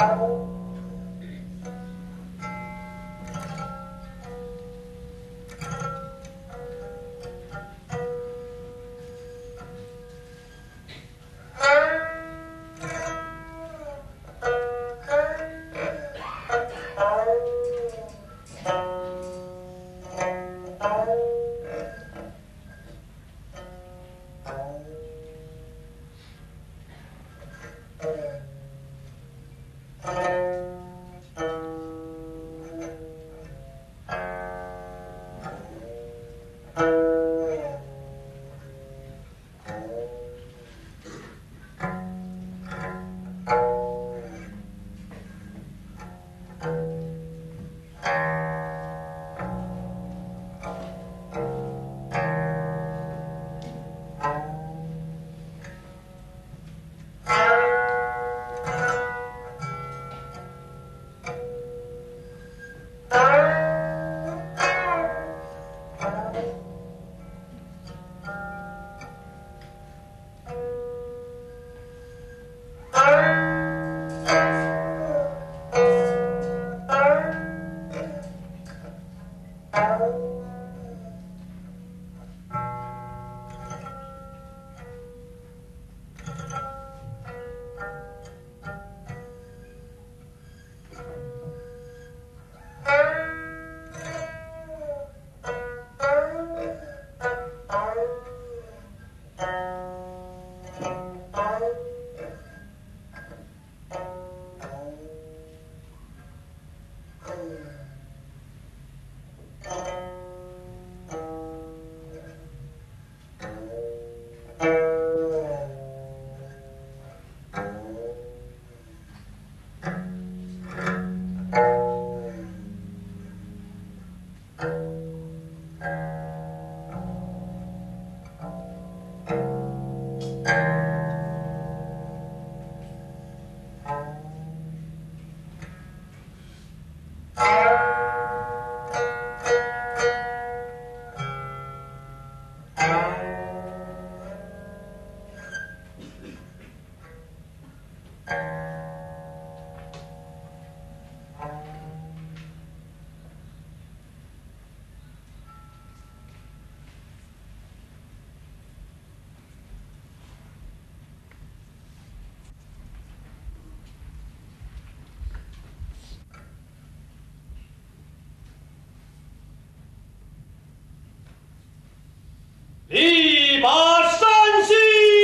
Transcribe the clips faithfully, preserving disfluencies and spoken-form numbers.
力拔山兮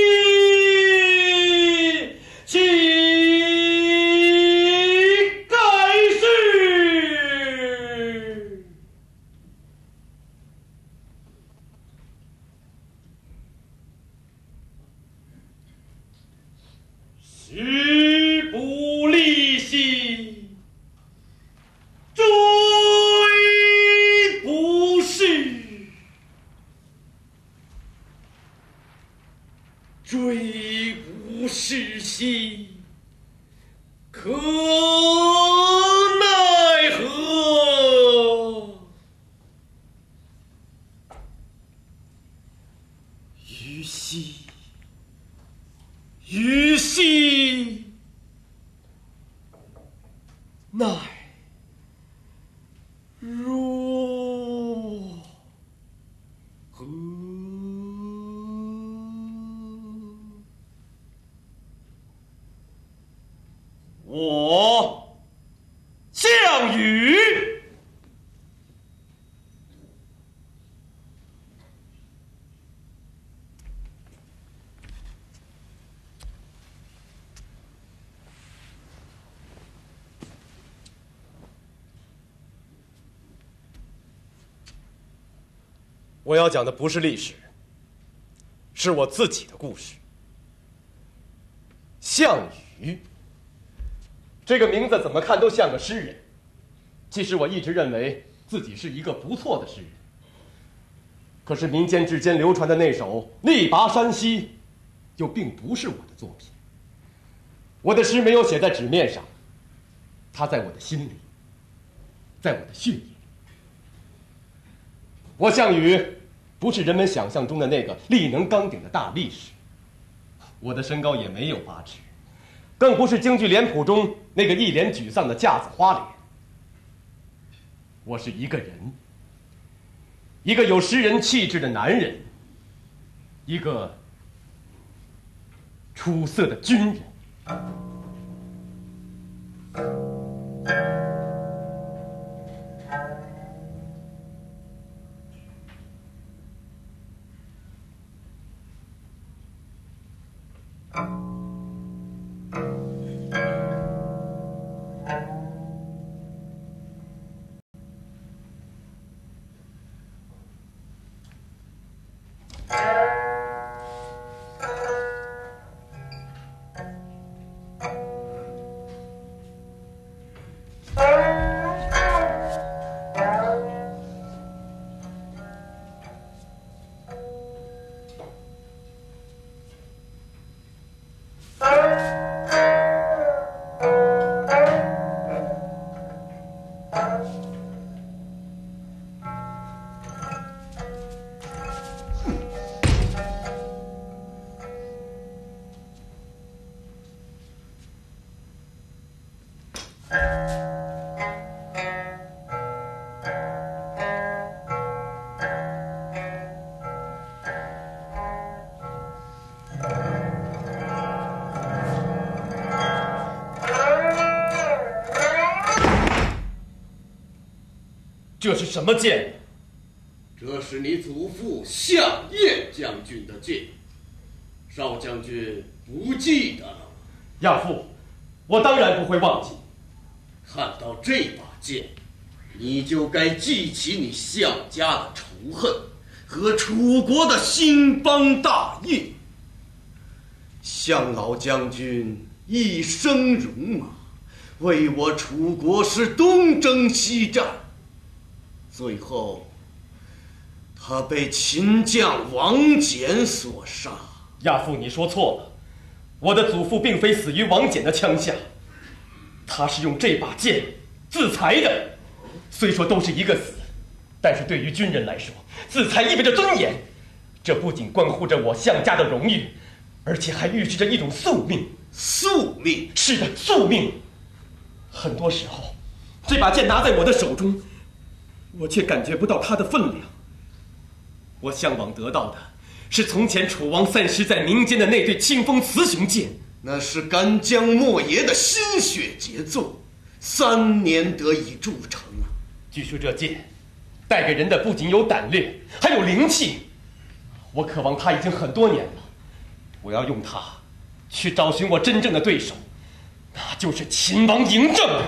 气盖世，时不利兮追不逝。追无是兮，可奈何？于兮，于兮，奈若何？我项羽我要讲的不是历史，是我自己的故事。项羽这个名字怎么看都像个诗人，其实我一直认为自己是一个不错的诗人。可是民间之间流传的那首《力拔山兮》又并不是我的作品。我的诗没有写在纸面上，它在我的心里，在我的血液里。我项羽不是人们想象中的那个力能刚鼎的大力士，我的身高也没有八尺， 更不是京剧脸谱中那个一脸沮丧的架子花脸。我是一个人，一个有诗人气质的男人，一个出色的军人。这是什么剑？ 这是你祖父项燕将军的剑，少将军不记得了。 亚父，我当然不会忘记。 看到这把剑，你就该记起你项家的仇恨和楚国的兴邦大业。项老将军一生戎马，为我楚国是东征西战，最后他被秦将王翦所杀。 亚父，你说错了，我的祖父并非死于王翦的枪下，他是用这把剑自裁的。虽说都是一个死，但是对于军人来说，自裁意味着尊严，这不仅关乎着我项家的荣誉，而且还预示着一种宿命。 宿命？ 是的，宿命。很多时候，这把剑拿在我的手中，我却感觉不到它的分量。我向往得到的是从前楚王散失在民间的那对清风雌雄剑， 那是干将莫邪的心血杰作，三年得以铸成啊。 据说这剑带给人的不仅有胆略，还有灵气。我渴望它已经很多年了，我要用它去找寻我真正的对手，那就是秦王嬴政。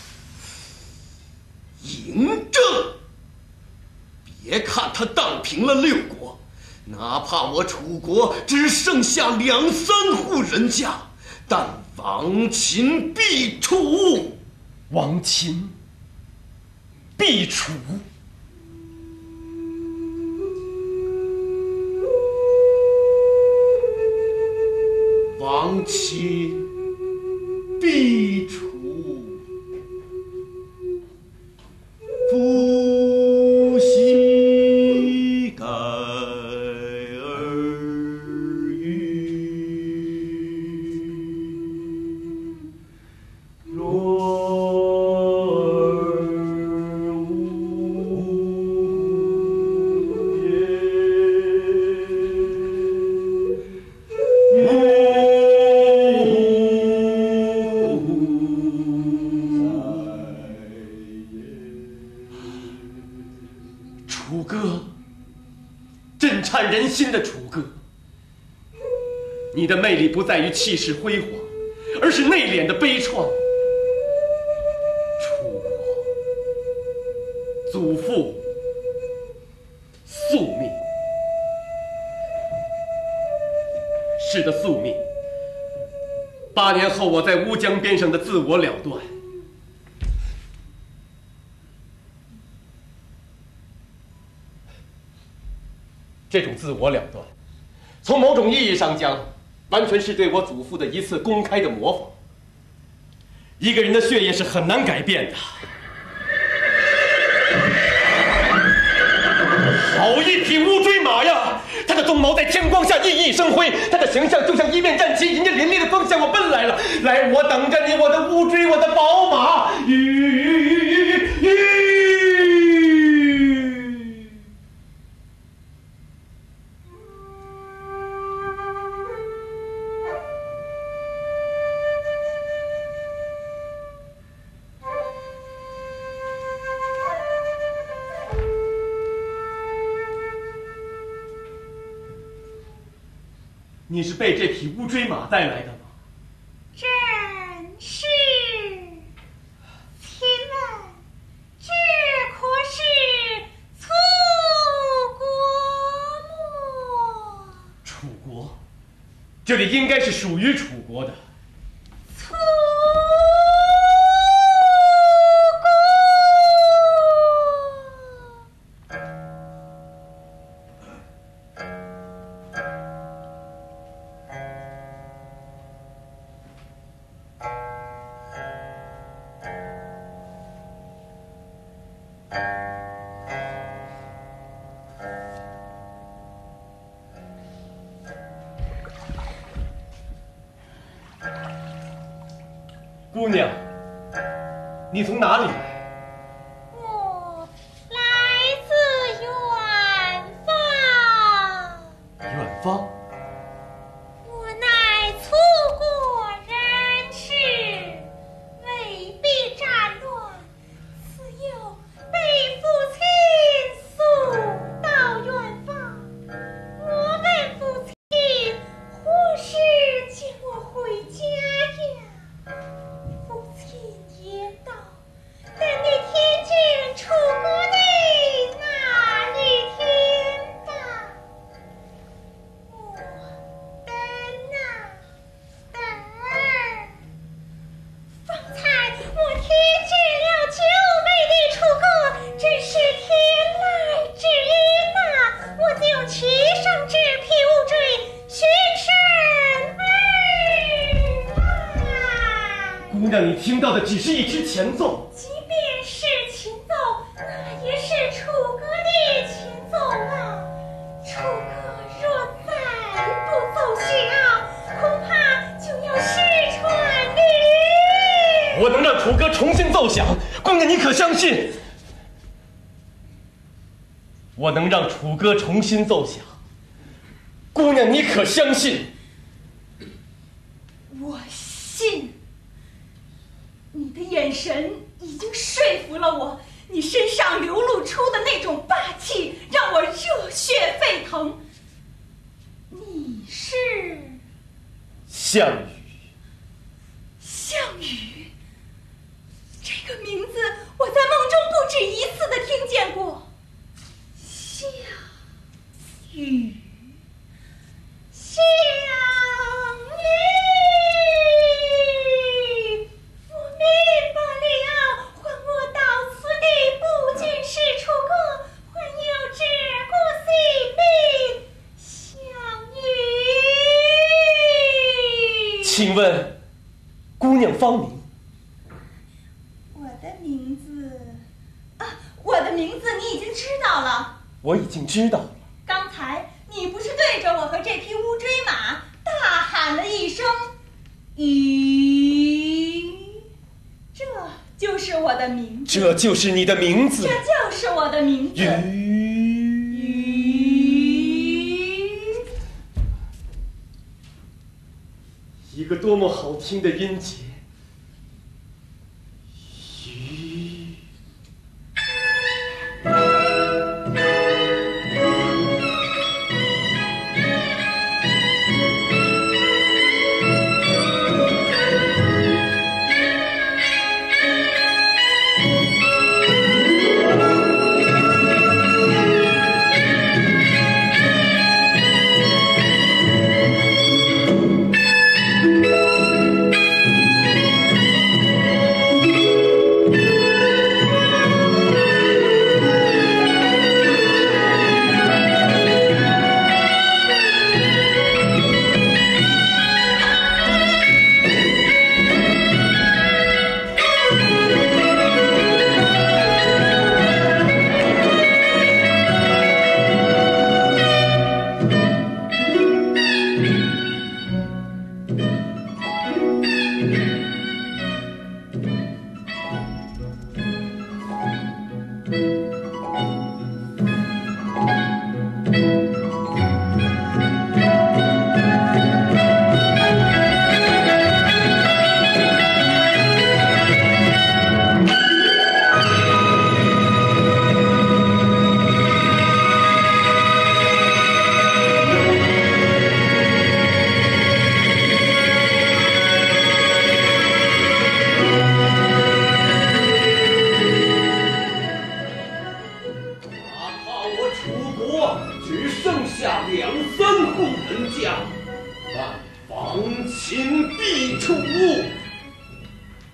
嬴政？别看他荡平了六国，哪怕我楚国只剩下两三户人家，但亡秦必楚。 亡秦必楚？ 亡秦必楚，不惜改而语，若而无言。 楚歌，震颤人心的楚歌，你的魅力不在于气势辉煌，而是内敛的悲怆。楚国，祖父，宿命。是的，宿命。八年后，我在乌江边上的自我了断。这种自我了断，从某种意义上讲，完全是对我祖父的一次公开的模仿。一个人的血液是很难改变的。好一匹乌骓马呀！ 他的鬃毛在天光下熠熠生辉，他的形象就像一面战旗，迎着凛冽的风向我奔来了。来，我等着你，我的乌骓，我的宝马，吁吁吁！你是被这匹乌骓马带来的吗？ 正是。请问，这可是楚国么？ 楚国，这里应该是属于楚国的。 楚姑娘，你从哪里来？ 我来自远方。 远方？ 我乃楚国人士，为避战乱，此有被父亲送到远方。我问父亲，何时接我回家呀？父亲言道：等你听见楚国的那一天吧。我等啊等，方才我听见了久违的楚歌，真是天籁之音呐！我就骑上这匹乌骓，循声而来。 姑娘，你听到的只是一支前奏。 即便是前奏，那也是楚歌的前奏啊！楚歌若再不奏响，恐怕就要失传了。 我能让楚歌重新奏响，姑娘，你可相信？我能让楚歌重新奏响，姑娘，你可相信？ 我信。你的眼神已经说服了我，你身上流露出的那种霸气让我热血沸腾。你是项羽。 项羽，这个名字我在梦中不止一次的听见过。项羽， 项羽，我明白了，唤我到此地不仅是楚歌，还有这个性命，项羽。 请问，姑娘芳名？ 我的名字啊，我的名字你已经知道了。 我已经知道了。 刚才你不是对着我和这匹乌骓马大喊了一声“鱼”，这就是我的名字。 这就是你的名字。 这就是我的名字。 鱼。 鱼。 一个多么好听的音节。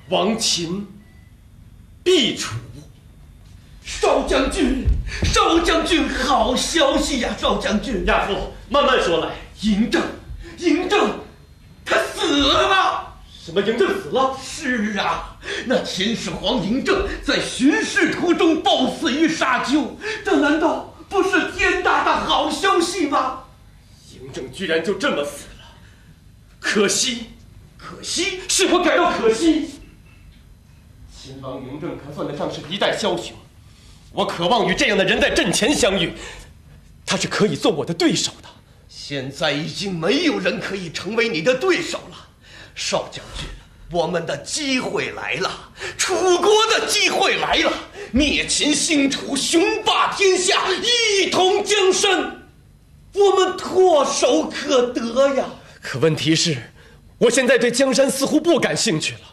亡秦必楚。 少将军，少将军，好消息呀！少将军， 亚父，慢慢说来。 嬴政，嬴政，他死了吗？ 什么嬴政死了？ 是啊，那秦始皇嬴政在巡视途中暴死于沙丘，这难道不是天大的好消息吗？ 嬴政居然就这么死了，可惜， 可惜， 是我感到可惜。秦王嬴政可算得上是一代枭雄，我渴望与这样的人在阵前相遇，他是可以做我的对手的。 现在已经没有人可以成为你的对手了，少将军，我们的机会来了，楚国的机会来了，灭秦兴楚，雄霸天下，一统江山，我们唾手可得呀！ 可问题是，我现在对江山似乎不感兴趣了。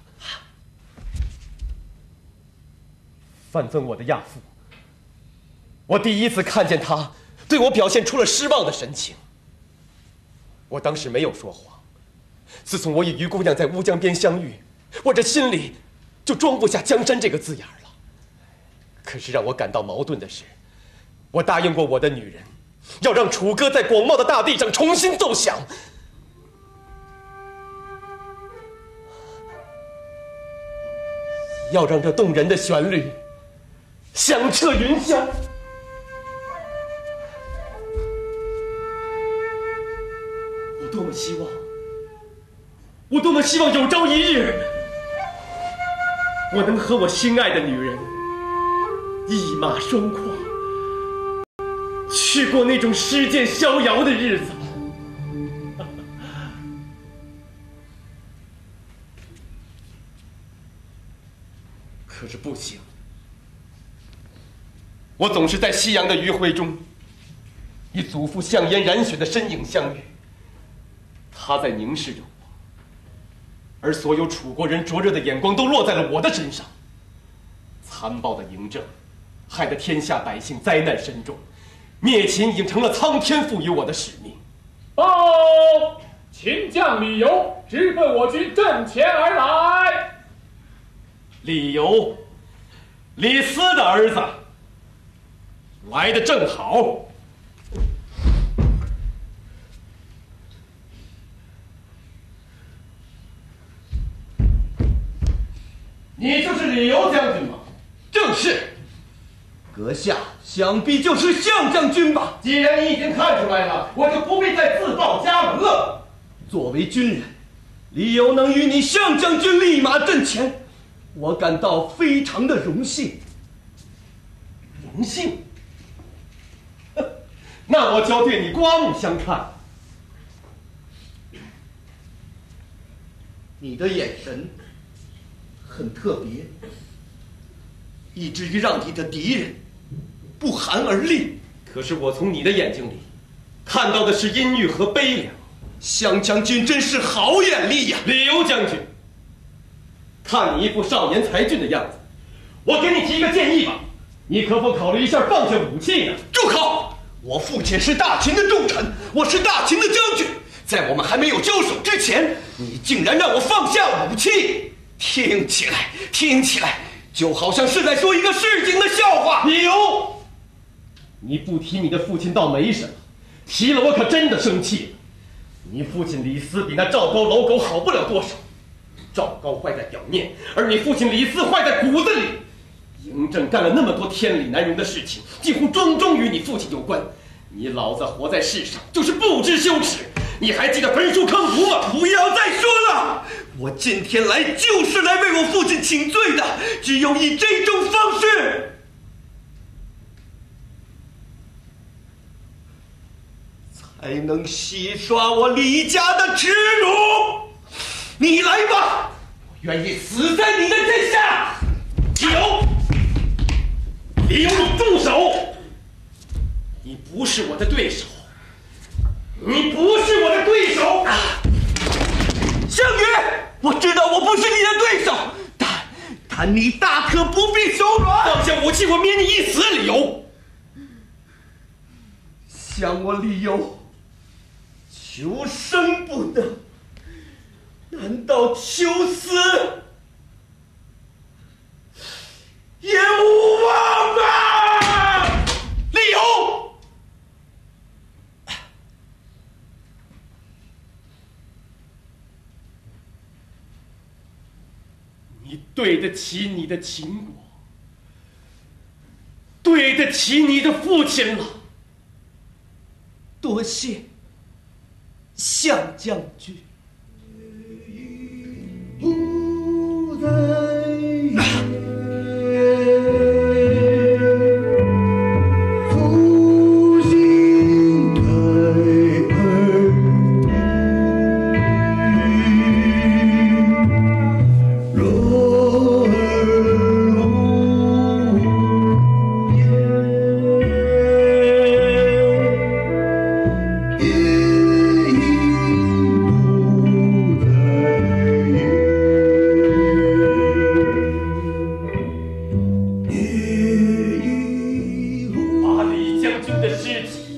范增我的亚父，我第一次看见他对我表现出了失望的神情。我当时没有说谎，自从我与于姑娘在乌江边相遇，我这心里就装不下江山这个字眼了。可是让我感到矛盾的是，我答应过我的女人，要让楚歌在广袤的大地上重新奏响，要让这动人的旋律响彻云霄。我多么希望，我多么希望有朝一日，我能和我心爱的女人一马双跨，去过那种世界逍遥的日子。可是不行，我总是在夕阳的余晖中，与祖父向颜染雪的身影相遇。他在凝视着我，而所有楚国人灼热的眼光都落在了我的身上。残暴的嬴政，害得天下百姓灾难深重，灭秦已经成了苍天赋予我的使命。 报，秦将李由直奔我军阵前而来。 李由，李斯的儿子，来得正好。你就是李由将军吗？ 正是。阁下想必就是项将军吧？ 既然你已经看出来了，我就不必再自报家门了。 作为军人，李由能与你项将军立马阵前，我感到非常的荣幸。 荣幸？那我就要对你刮目相看。 你的眼神很特别，以至于让你的敌人不寒而栗。 可是我从你的眼睛里看到的是阴郁和悲凉。 项将军真是好眼力呀！ 李由将军，看你一副少年才俊的样子，我给你提一个建议吧，你可否考虑一下放下武器呢？ 住口！我父亲是大秦的重臣，我是大秦的将军，在我们还没有交手之前，你竟然让我放下武器，听起来，听起来就好像是在说一个市井的笑话。 李由，你不提你的父亲倒没什么，提了我可真的生气了。你父亲李斯比那赵高老狗好不了多少，赵高坏在表面，而你父亲李斯坏在骨子里。嬴政干了那么多天理难容的事情，几乎桩桩与你父亲有关。你老子活在世上就是不知羞耻，你还记得焚书坑儒吗？ 不要再说了，我今天来就是来为我父亲请罪的，只有以这种方式才能洗刷我李家的耻辱。你来吧，我愿意死在你的阵下。 李由，李由，你住手！你不是我的对手，你不是我的对手。啊、 项羽，我知道我不是你的对手，但但你大可不必手软。 放下武器，我免你一死。李由， 想我李由，求生不能，难道求死你对得起你的秦国，对得起你的父亲了。 多谢项将军。不在复兴胎儿，若儿无言，夜莺不在把李将军的尸体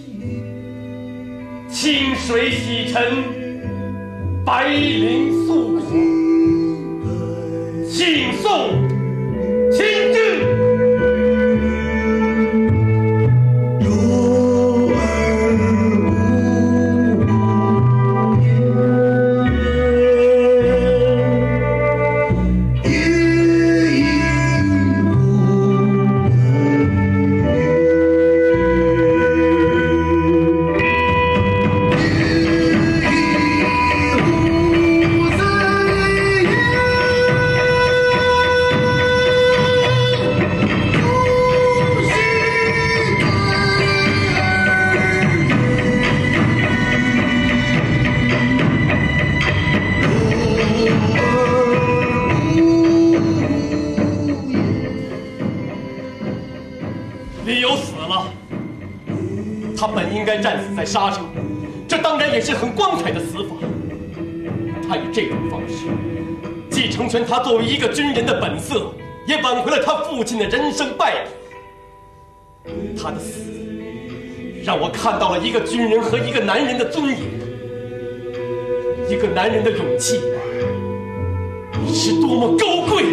清水洗尘，白绫素裹，请送秦军。 若儿无言，夜莺不在李由死了，他本应该战死在沙场，这当然也是很光彩的死法。他以这种方式，既成全他作为一个军人的本色，也挽回了他父亲的人生败笔。他的死，让我看到了一个军人和一个男人的尊严，一个男人的勇气是多么高贵。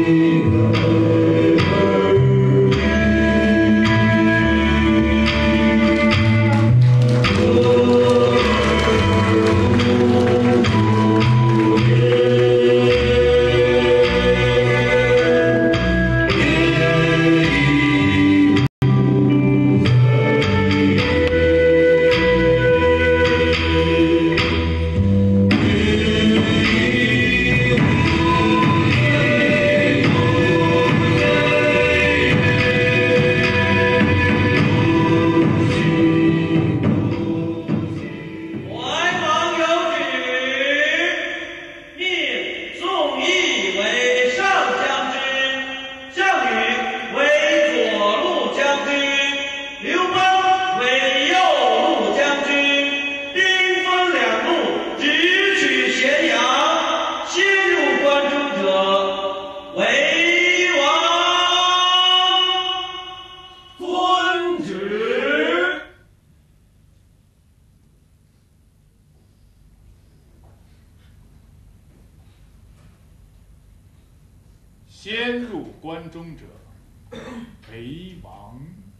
先入关中者，为王。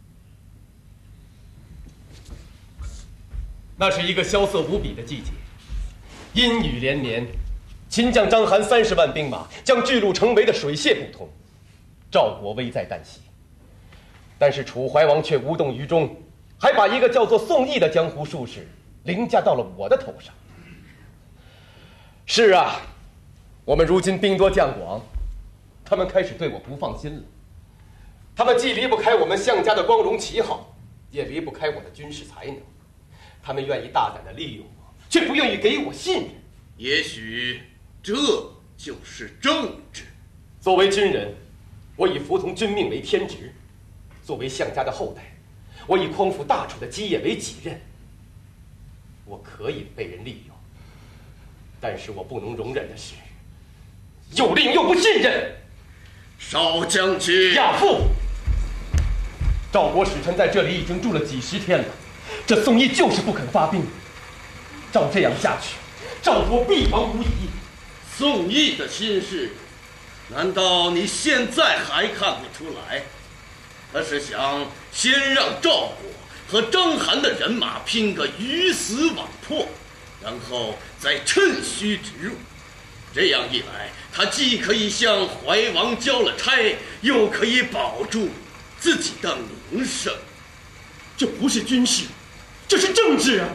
那是一个萧瑟无比的季节，阴雨连绵。秦将章邯三十万兵马将巨鹿城围得水泄不通，赵国危在旦夕。但是楚怀王却无动于衷，还把一个叫做宋义的江湖术士凌驾到了我的头上。是啊，我们如今兵多将广，他们开始对我不放心了。他们既离不开我们项家的光荣旗号，也离不开我的军事才能。他们愿意大胆地利用我，却不愿意给我信任。 也许这就是政治。 作为军人，我以服从军命为天职；作为项家的后代，我以匡扶大楚的基业为己任。我可以被人利用，但是我不能容忍的是，又利用又不信任。 少将军， 亚父，赵国使臣在这里已经住了几十天了，这宋义就是不肯发兵。照这样下去，赵国必亡无疑。 宋义的心事，难道你现在还看不出来？他是想先让赵国和章邯的人马拼个鱼死网破，然后再趁虚直入。 这样一来，他既可以向怀王交了差，又可以保住自己的名声。 这不是军事，这是政治啊！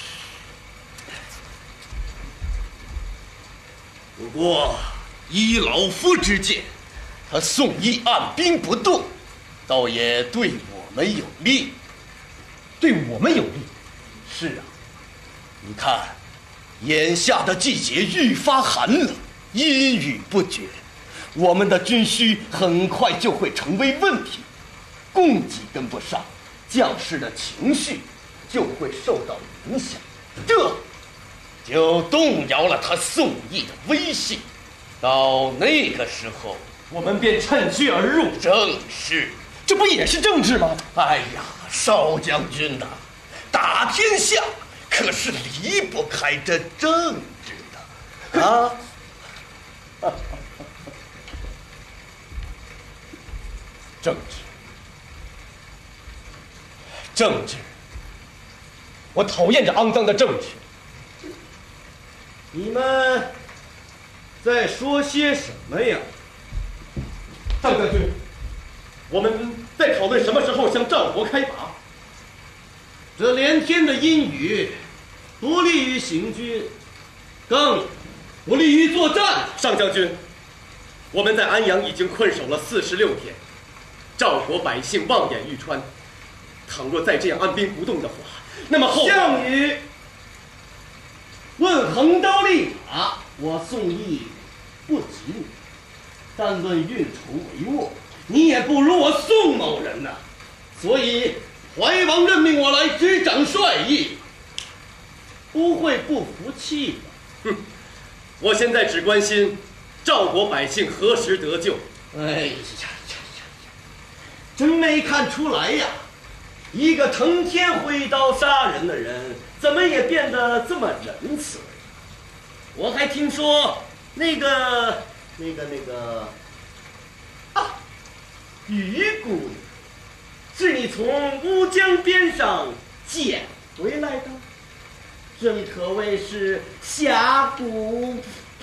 不过依老夫之见，他宋义按兵不动，倒也对我们有利。 对我们有利？ 是啊，你看，眼下的季节愈发寒冷，阴雨不绝，我们的军需很快就会成为问题，供给跟不上，将士的情绪就会受到影响，这就动摇了他宋义的威信。到那个时候， 我们便趁虚而入。 正是， 这不也是政治吗？ 哎呀，少将军呐、啊，打天下可是离不开这政治的啊！ 政治，政治，我讨厌这肮脏的政治。 你们在说些什么呀？ 上将军，我们在讨论什么时候向赵国开拔。 这连天的阴雨，不利于行军，更不利于作战。 上将军，我们在安阳已经困守了四十六天，赵国百姓望眼欲穿。倘若再这样按兵不动的话，那么后项羽论横刀立马，我宋义不及你；但论运筹帷幄，你也不如我宋某人呐。所以怀王任命我来执掌帅役，不会不服气的。 哼，我现在只关心赵国百姓何时得救。 哎呀呀呀呀！真没看出来呀，一个成天挥刀杀人的人，怎么也变得这么仁慈了？我还听说那个、那个、那个啊，于姑娘，是你从乌江边上捡回来的，真可谓是侠骨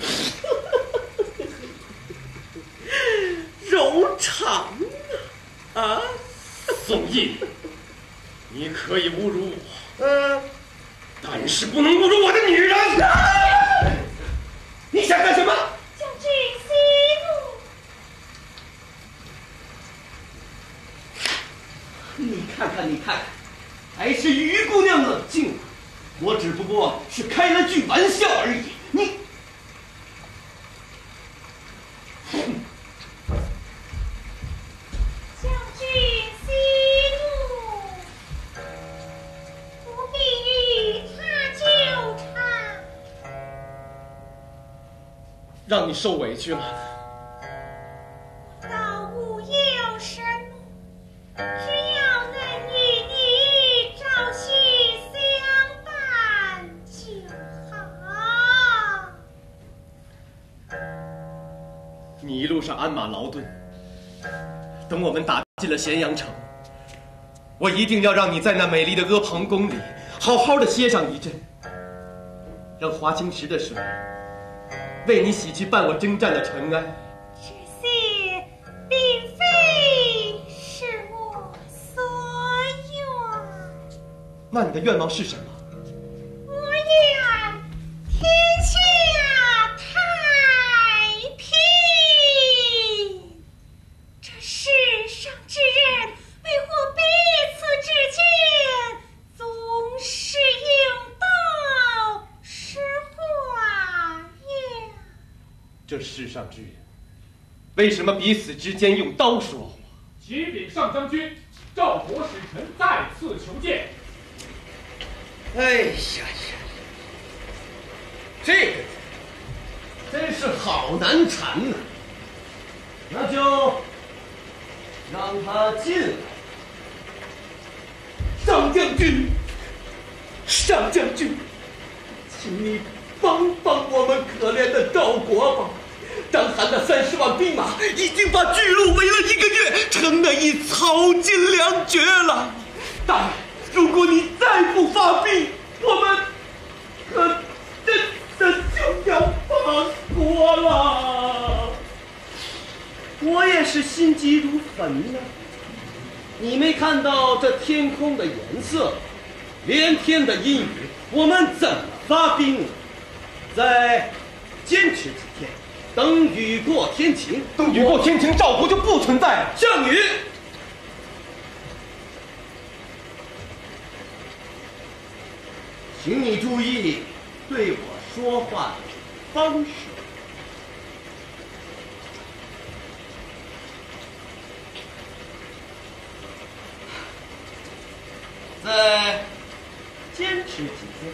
柔肠啊！啊， 宋义，你可以侮辱我， 嗯， 但是不能侮辱我的女人。你想干什么？ 将军息怒。 你看看，你看看，还是于姑娘冷静了。我只不过是开了句玩笑而已。你， 将军息怒，不必与他纠缠。 让你受委屈了。 倒无有什么，只要能与你朝夕相伴就好。 你一路上鞍马劳顿，等我们打进了咸阳城，我一定要让你在那美丽的阿房宫里好好的歇上一阵，让华清池的水为你洗去伴我征战的尘埃。 这些并非是我所愿。 那你的愿望是什么？ 我愿天下太平。这世上之人为获彼此之间，总是用刀使话呀。 这世上之人为什么彼此之间用刀说话？ 启禀上将军，赵国使臣再次求见。 哎呀呀，这个真是好难缠呐、那就让他进来。 上将军，上将军，请你帮帮我们可怜的赵国吧！章邯的三十万兵马已经把巨鹿围了一个月，城内已草尽粮绝了。大人，如果你再不发兵，我们可真的就要亡过了，我也是心急如焚呐。你没看到这天空的颜色，连天的阴雨，我们怎么发兵啊？再坚持几天，等雨过天晴。 等雨过天晴，赵国就不存在了。 项羽，请你注意对我说话的方式。再坚持几天。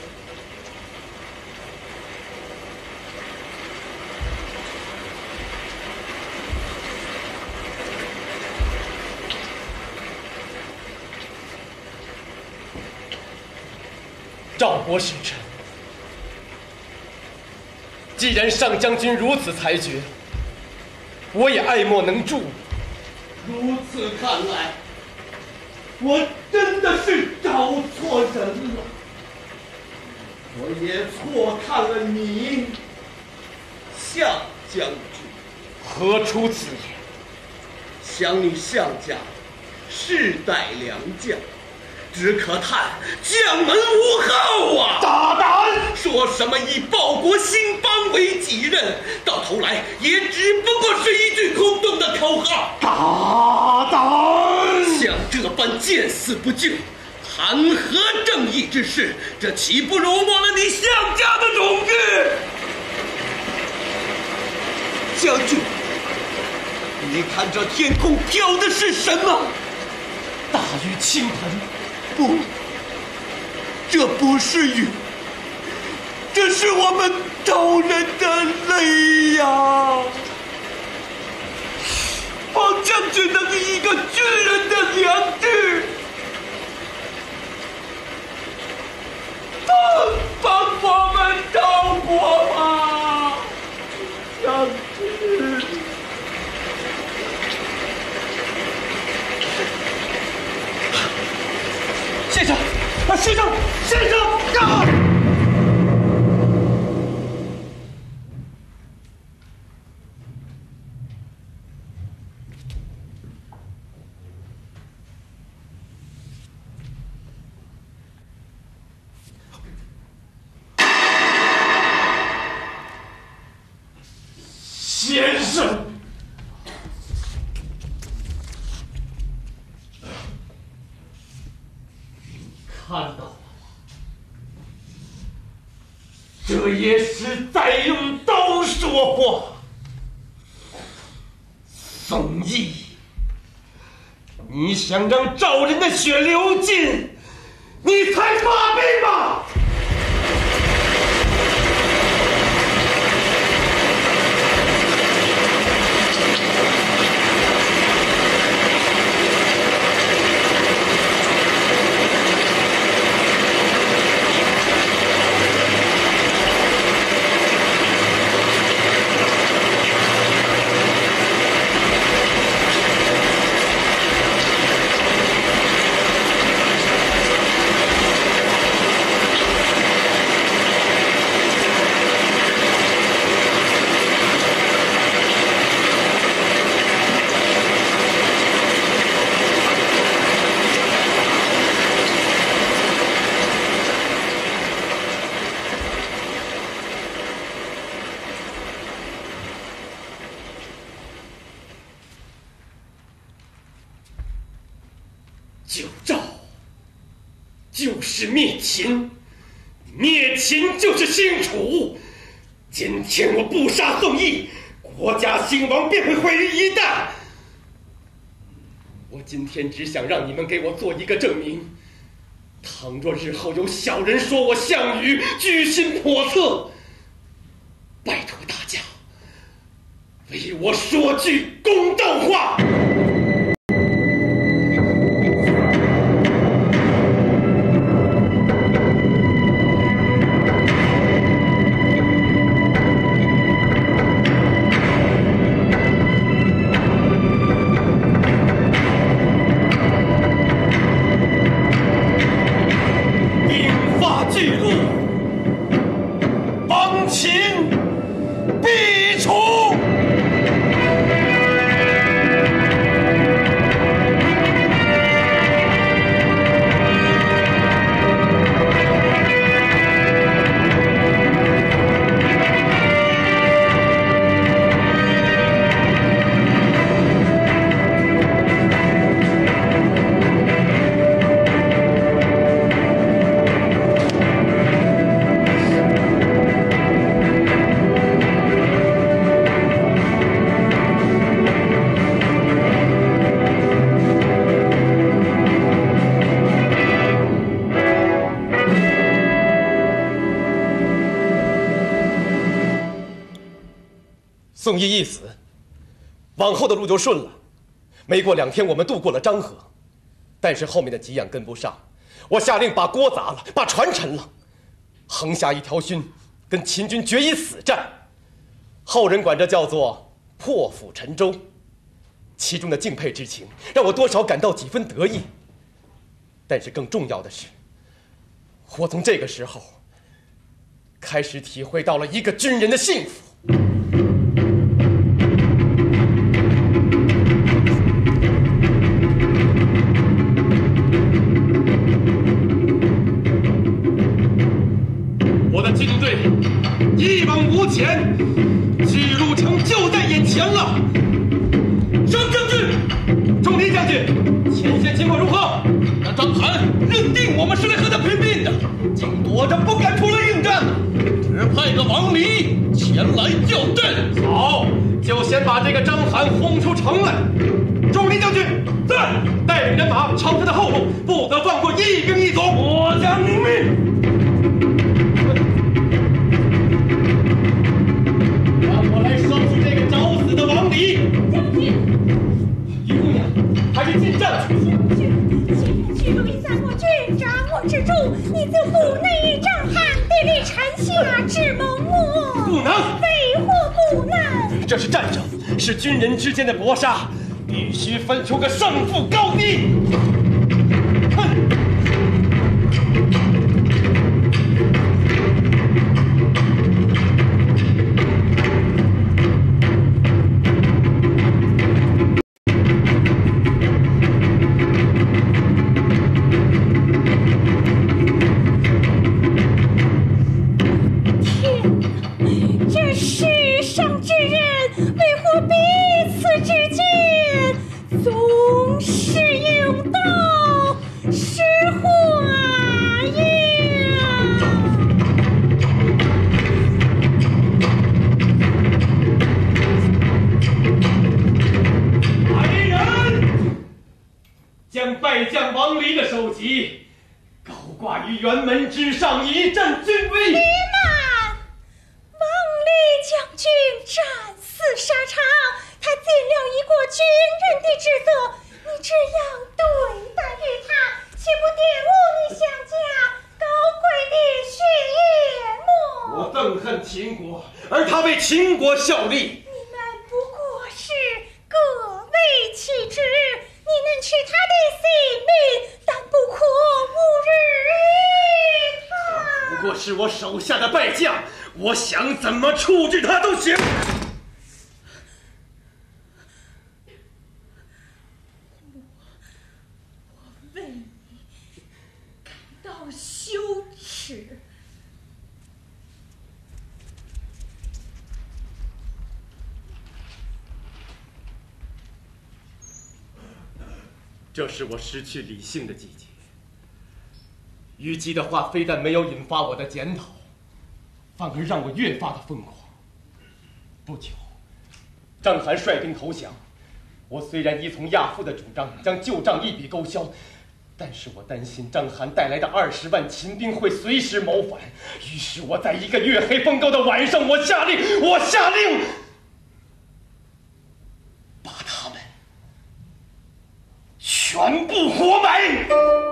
赵国使臣，既然上将军如此裁决，我也爱莫能助。 如此看来，我真的是找错人了。我也错看了你，项将军。 何出此言？ 想你项家世代良将，只可叹将门无后啊！ 大胆！ 说什么以报国兴邦为己任，到头来也只不过是一句空洞的口号。 大胆！ 像这般见死不救、谈何正义之事，这岂不辱没了你项家的荣誉？将军，你看这天空飘的是什么？ 大雨倾盆。 不，这不是雨，这是我们仇人的泪呀！方将军能以一个军人的良知，帮帮我们赵国吧，将军。 先生，啊，先生，先生，啊！先生。看到了，这也是在用刀说话。宋义，你想让赵人的血流尽，你才发兵吧！救赵就是灭秦，灭秦就是兴楚。今天我不杀宋义，国家兴亡便会毁于一旦。我今天只想让你们给我做一个证明，倘若日后有小人说我项羽居心叵测，拜托大家为我说句公道话。巨鹿，帮秦必宋义一死，往后的路就顺了。没过两天，我们渡过了漳河，但是后面的给养跟不上，我下令把锅砸了，把船沉了，横下一条心，跟秦军决一死战。后人管这叫做破釜沉舟，其中的敬佩之情让我多少感到几分得意。但是更重要的是，我从这个时候开始体会到了一个军人的幸福。 我的军队一往无前，巨鹿城就在眼前了。张将军，钟离将军，前线情况如何？那张邯认定我们是来和他拼命的，竟躲着不敢出来应战，只派个王离前来叫阵。 好，就先把这个张邯轰出城来。钟离将军在，带领人马抄他的后路，不得放过一兵一卒。 我将领命。 让我来收拾这个找死的王离。 将军， 于姑娘，还是进战去。 将军，秦军巨鹿已在我军掌握之中，你就不内张邯地利缠下，致蒙我。 不能， 非或不能。 这是战争，是军人之间的搏杀，必须分出个胜负高低。哼！辕门之上，以振军威。 别慢，王离将军战死沙场，他尽了一个军人的职责。你这样对待于他，岂不玷污你项家高贵的血液吗？ 我憎恨秦国，而他为秦国效力。 你们不过是各为其职，你能取他的性命，但不可侮辱他。 不过是我手下的败将，我想怎么处置他都行。 我为你感到羞耻。 这是我失去理性的季节。虞姬的话非但没有引发我的检讨，反而让我越发的疯狂。不久，章邯率兵投降。我虽然依从亚父的主张，将旧账一笔勾销，但是我担心章邯带来的二十万秦兵会随时谋反。于是我在一个月黑风高的晚上，我下令，我下令把他们全部活埋。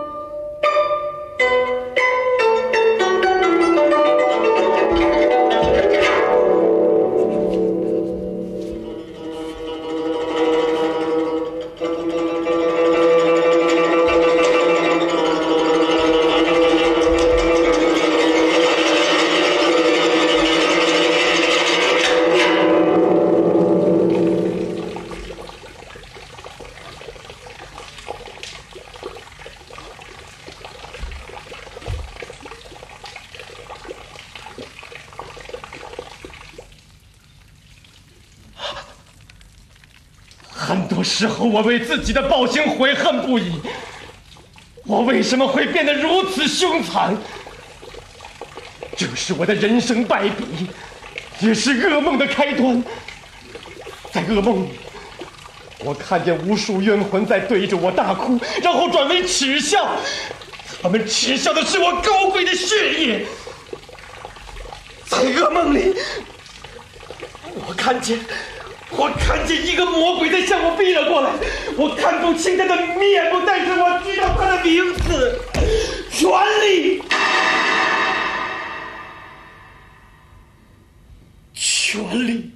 很多时候，我为自己的暴行悔恨不已。我为什么会变得如此凶残？这是我的人生败笔，也是噩梦的开端。在噩梦里，我看见无数冤魂在对着我大哭，然后转为耻笑。他们耻笑的是我高贵的血液。在噩梦里，我看见，我看见一个魔鬼在向我逼了过来。我看不清他的面目，但是我知道他的名字——权力。权力。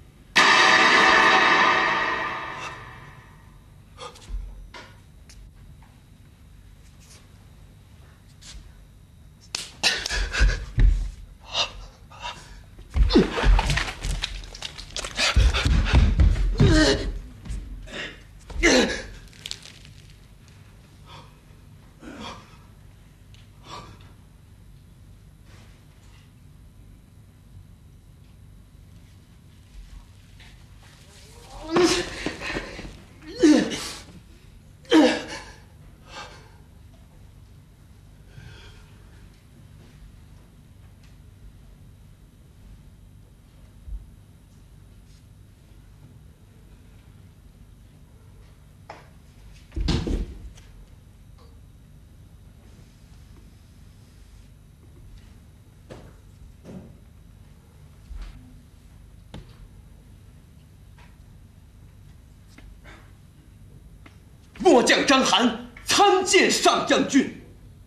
末将张邯参见上将军。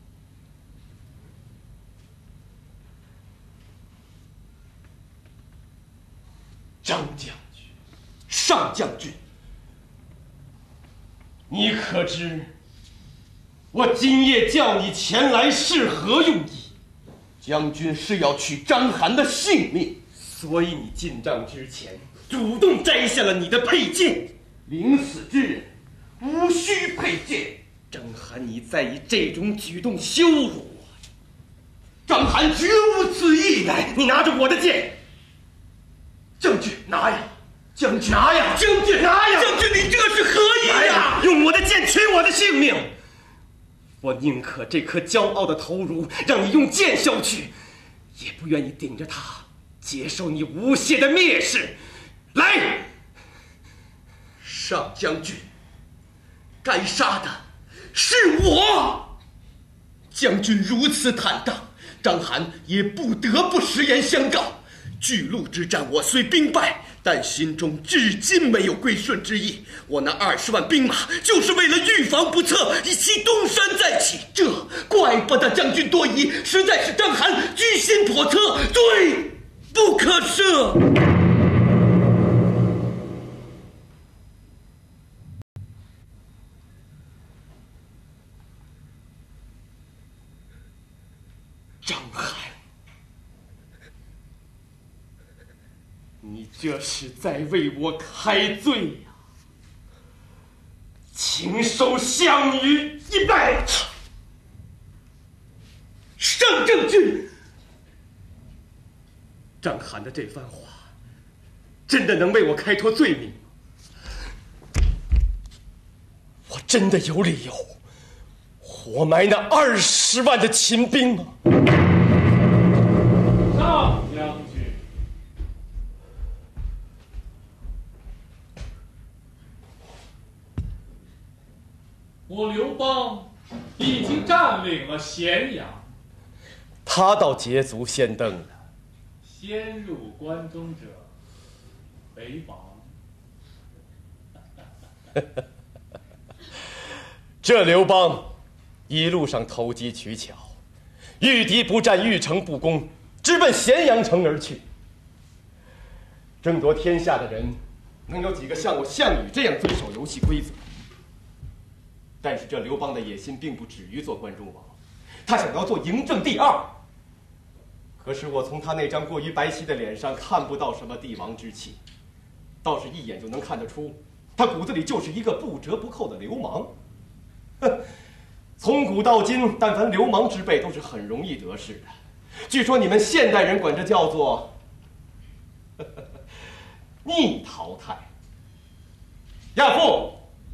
张将军，上将军，你可知我今夜叫你前来是何用意？将军是要取张邯的性命，所以你进帐之前主动摘下了你的佩剑。临死之人无需佩剑。张邯，你再以这种举动羞辱我，张邯绝无此意。来，你拿着我的剑。将军，拿呀！将军，拿呀！将军，拿呀！将军，你这是何意呀？用我的剑取我的性命！我宁可这颗骄傲的头颅让你用剑削去，也不愿意顶着它接受你无懈的蔑视。来，上将军，该杀的是我。将军如此坦荡，张邯也不得不实言相告。巨鹿之战我虽兵败，但心中至今没有归顺之意。我那二十万兵马就是为了预防不测，以期东山再起。这怪不得将军多疑，实在是张邯居心叵测，罪不可赦。张邯，你这是在为我开罪呀！请受项羽一拜。上将军，张邯的这番话，真的能为我开脱罪名吗？我真的有理由活埋那二十万的秦兵吗？ 上将军，我刘邦已经占领了咸阳。 他倒捷足先登了。 先入关中者为王。 这刘邦一路上投机取巧，遇敌不战，遇城不攻，直奔咸阳城而去。争夺天下的人，能有几个像我项羽这样遵守游戏规则？但是这刘邦的野心并不止于做关中王，他想要做嬴政第二。可是我从他那张过于白皙的脸上看不到什么帝王之气，倒是一眼就能看得出，他骨子里就是一个不折不扣的流氓。哼，从古到今，但凡流氓之辈都是很容易得势的。据说你们现代人管这叫做逆淘汰。亚父，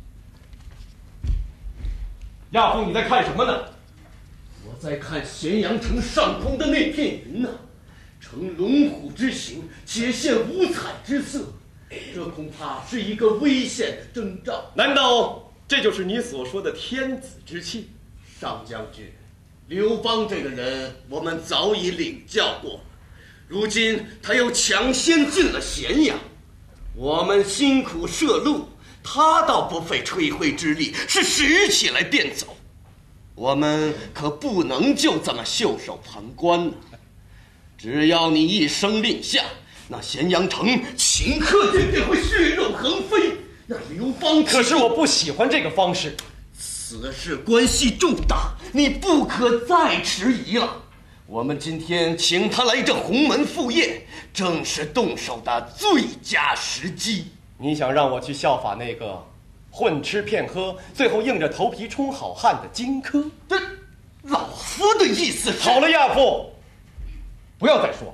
亚父，你在看什么呢？ 我在看咸阳城上空的那片云呐、啊，呈龙虎之形，且现五彩之色，这恐怕是一个危险的征兆。 难道这就是你所说的天子之气？ 上将军，刘邦这个人我们早已领教过， 如今他又抢先进了咸阳，我们辛苦设路，他倒不费吹灰之力，是拾起来便走。我们可不能就这么袖手旁观呢。只要你一声令下，那咸阳城顷刻间便会血肉横飞。那刘邦， 可是我不喜欢这个方式。 此事关系重大，你不可再迟疑了。我们今天请他来这鸿门赴宴，正是动手的最佳时机。 你想让我去效法那个混吃骗喝，最后硬着头皮充好汉的荆轲？ 这老夫的意思是…… 好了，亚父，不要再说。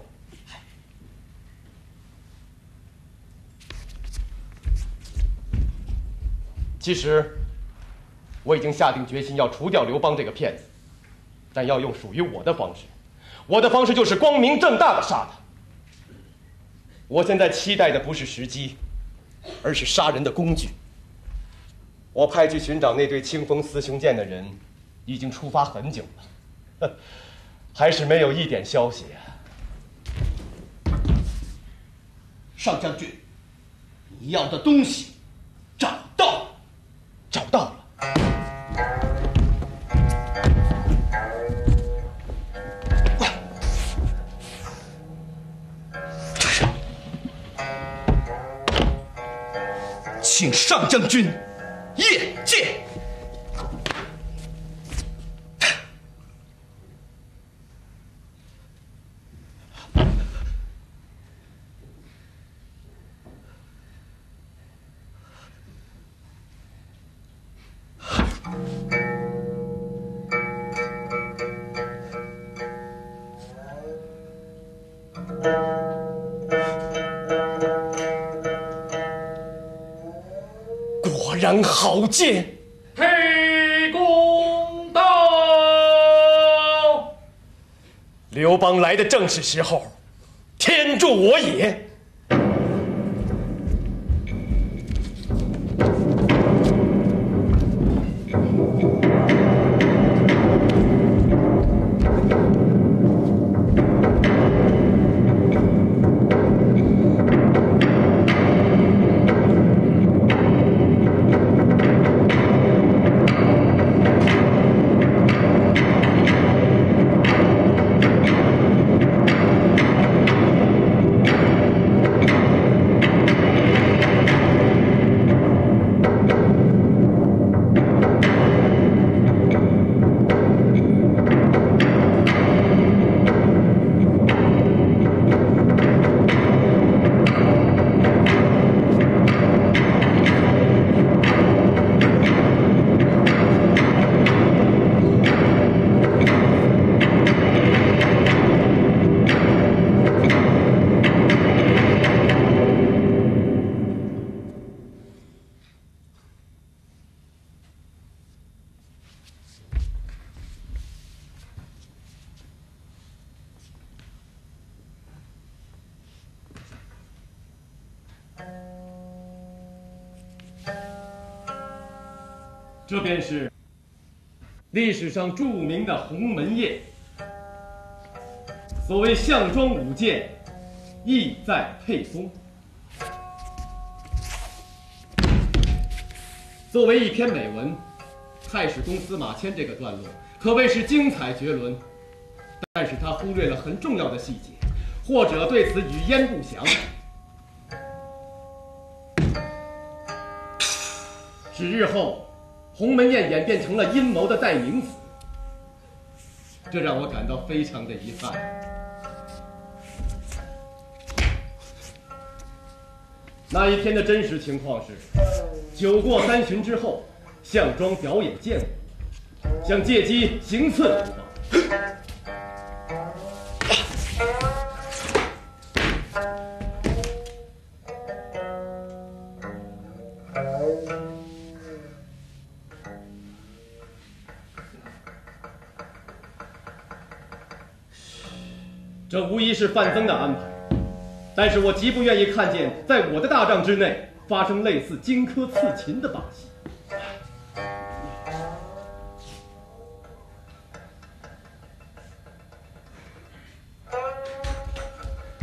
其实，我已经下定决心要除掉刘邦这个骗子，但要用属于我的方式。我的方式就是光明正大的杀他。我现在期待的不是时机，而是杀人的工具。我派去寻找那对清风四雄剑的人，已经出发很久了，还是没有一点消息啊。 上将军，你要的东西找到了。 找到了。 请上将军谒见。 果然好剑。 沛公到。 刘邦来的正是时候，天助我也！这便是历史上著名的鸿门宴。所谓项庄舞剑，意在沛公。作为一篇美文，《太史公司马迁》这个段落可谓是精彩绝伦，但是他忽略了很重要的细节，或者对此语焉不详，使日后鸿门宴演变成了阴谋的代名词，这让我感到非常的遗憾。那一天的真实情况是，酒过三巡之后，项庄表演剑舞，想借机行刺刘邦。这无疑是范增的安排，但是我极不愿意看见在我的大帐之内发生类似荆轲刺秦的把戏。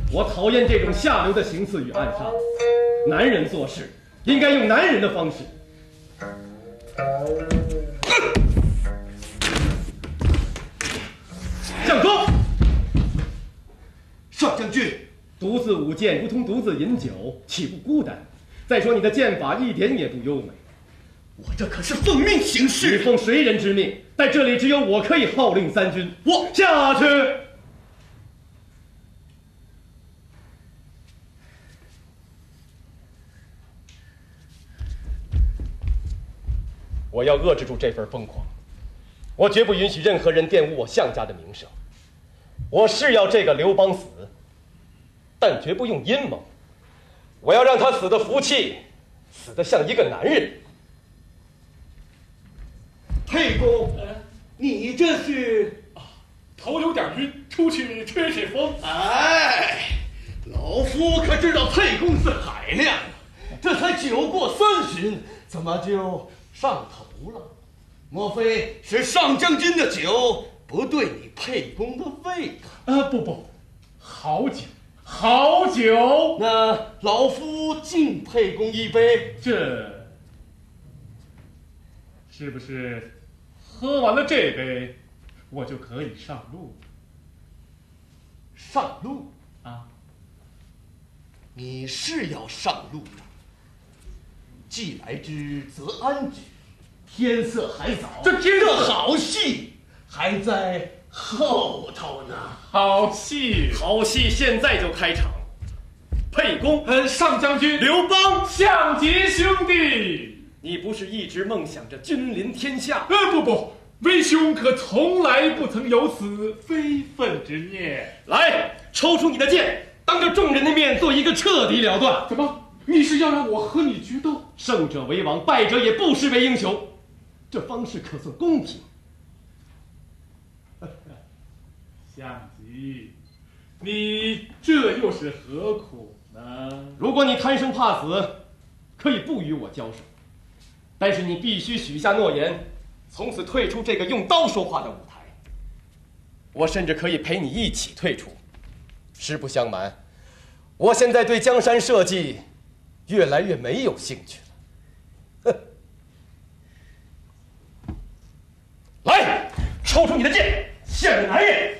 我讨厌这种下流的行刺与暗杀。男人做事应该用男人的方式。相公， 上将军， 独自舞剑如同独自饮酒，岂不孤单？再说你的剑法一点也不优美。 我这可是奉命行事。 你奉谁人之命？在这里只有我可以号令三军。 我下去。我要遏制住这份疯狂，我绝不允许任何人玷污我项家的名声。我是要这个刘邦死，但绝不用阴谋。我要让他死得服气，死得像一个男人。 沛公，你这是？ 啊，头有点晕，出去吹吹风。 哎，老夫可知道沛公是海量，这才酒过三巡，怎么就上头了？莫非是上将军的酒不对你沛公的胃口？ 啊，不不，好酒，好酒。 那老夫敬沛公一杯。 这是不是喝完了这杯，我就可以上路？ 上路啊？ 你是要上路的。既来之，则安之。天色还早， 这天这好戏还在后头呢。 好戏， 好戏现在就开场。沛公， 呃，上将军， 刘邦， 项杰兄弟， 你不是一直梦想着君临天下？ 呃，不不，微兄可从来不曾有此非分之念。 来，抽出你的剑，当着众人的面做一个彻底了断。 怎么？你是要让我和你决斗？ 胜者为王，败者也不失为英雄，这方式可算公平。 项籍，你这又是何苦呢？ 如果你贪生怕死，可以不与我交手，但是你必须许下诺言，从此退出这个用刀说话的舞台。我甚至可以陪你一起退出。实不相瞒，我现在对江山社稷越来越没有兴趣了。哼！来，抽出你的剑，像个男人。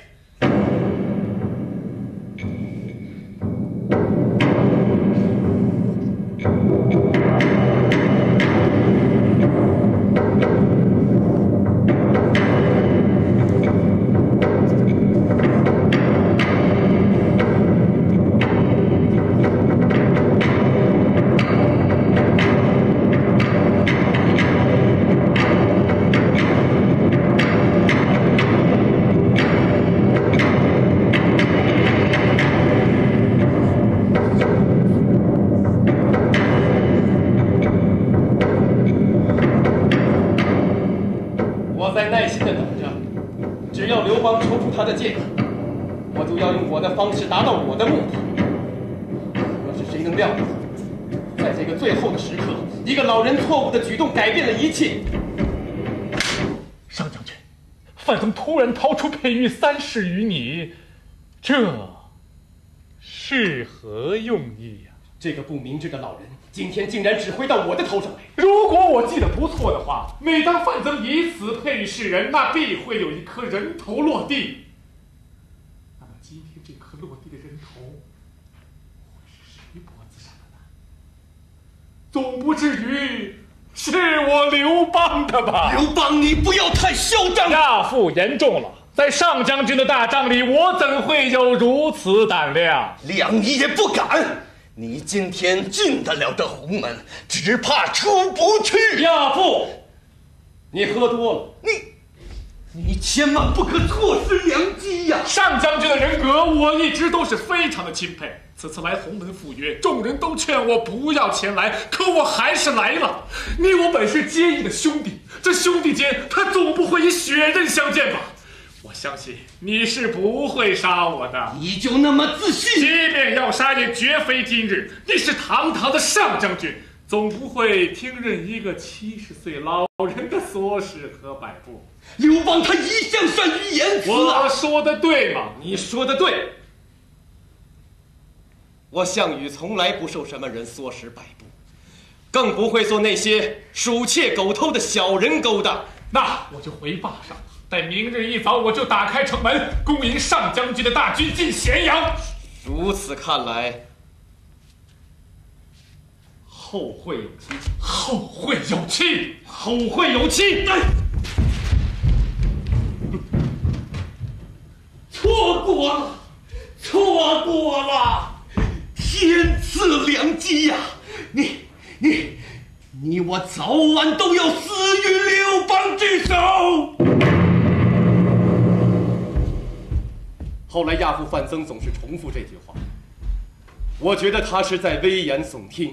他的剑，我就要用我的方式达到我的目的。可是谁能料到，在这个最后的时刻，一个老人错误的举动改变了一切。 上将军，范增突然掏出佩玉三式于你，这是何用意呀？ 这个不明智的老人，今天竟然指挥到我的头上来。 如果我记得不错的话，每当范增以此佩玉示人，那必会有一颗人头落地。那么今天这颗落地的人头，会是谁脖子上的呢？总不至于是我刘邦的吧？ 刘邦，你不要太嚣张！ 亚父言重了，在上将军的大帐里，我怎会有如此胆量？ 两仪也不敢。你今天进得了这鸿门，只怕出不去。 亚父，你喝多了。 你，你千万不可错失良机呀！ 上将军的人格，我一直都是非常的钦佩。此次来鸿门赴约，众人都劝我不要前来，可我还是来了。你我本是结义的兄弟，这兄弟间，他总不会以血刃相见吧？我相信你是不会杀我的。 你就那么自信？ 即便要杀，也绝非今日。你是堂堂的上将军，总不会听任一个七十岁老人的唆使和摆布。 刘邦他一向善于言辞啊！ 我说的对吗？ 你说的对。 我项羽从来不受什么人唆使摆布，更不会做那些鼠窃狗偷的小人勾当。 那我就回坝上，待明日一早我就打开城门，恭迎上将军的大军进咸阳。 如此看来，后会有期。 后会有期， 后会有期。哎， 错过了，错过了，天赐良机呀！你你你我早晚都要死于刘邦之手。 后来亚父范增总是重复这句话，我觉得他是在危言耸听。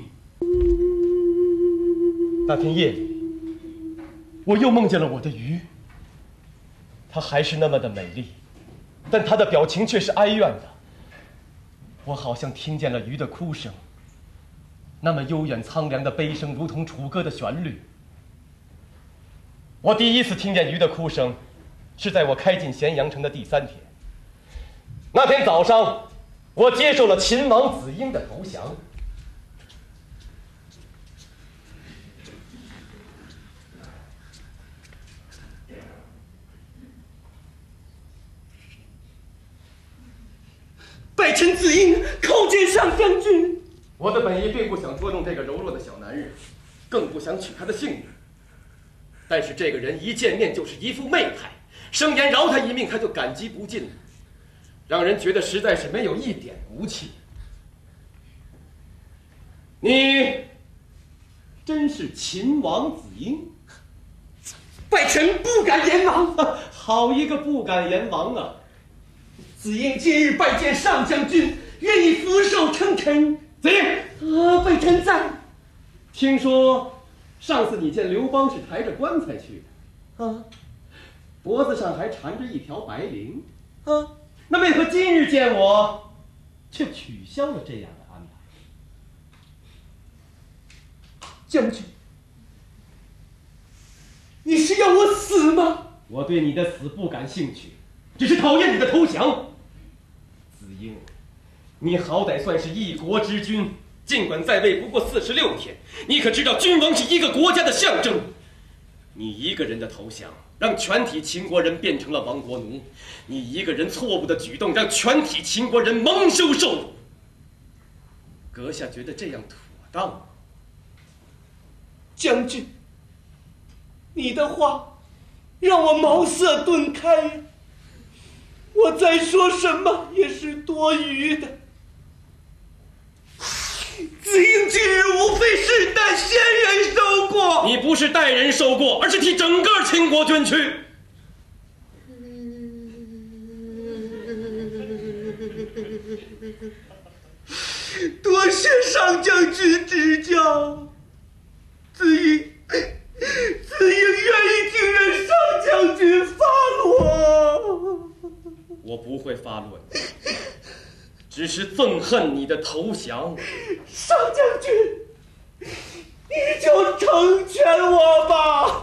那天夜里，我又梦见了我的鱼，她还是那么的美丽，但她的表情却是哀怨的。我好像听见了鱼的哭声，那么悠远苍凉的悲声，如同楚歌的旋律。我第一次听见鱼的哭声，是在我开进咸阳城的第三天。那天早上，我接受了秦王子婴的投降。 拜臣子婴叩见上将军。 我的本意并不想捉弄这个柔弱的小男人，更不想取他的性命。但是这个人一见面就是一副媚态，声言饶他一命，他就感激不尽了，让人觉得实在是没有一点骨气。你真是秦王子婴？ 拜臣不敢言王。 好一个不敢言王啊！ 子婴今日拜见上将军，愿意俯首称臣。 子婴， 啊，拜臣在。 听说上次你见刘邦是抬着棺材去的，啊，脖子上还缠着一条白绫，啊，那为何今日见我，却取消了这样的安排？ 将军，你是要我死吗？ 我对你的死不感兴趣，只是讨厌你的投降。子婴，你好歹算是一国之君，尽管在位不过四十六天，你可知道君王是一个国家的象征？你一个人的投降，让全体秦国人变成了亡国奴；你一个人错误的举动，让全体秦国人蒙羞受辱。阁下觉得这样妥当吗？ 将军，你的话让我茅塞顿开呀！我再说什么也是多余的。子婴今日无非是代先人受过。 你不是代人受过，而是替整个秦国捐躯。 多谢上将军指教。子婴，子婴愿意听任上将军发落。 我不会发落你，只是憎恨你的投降。 上将军，你就成全我吧。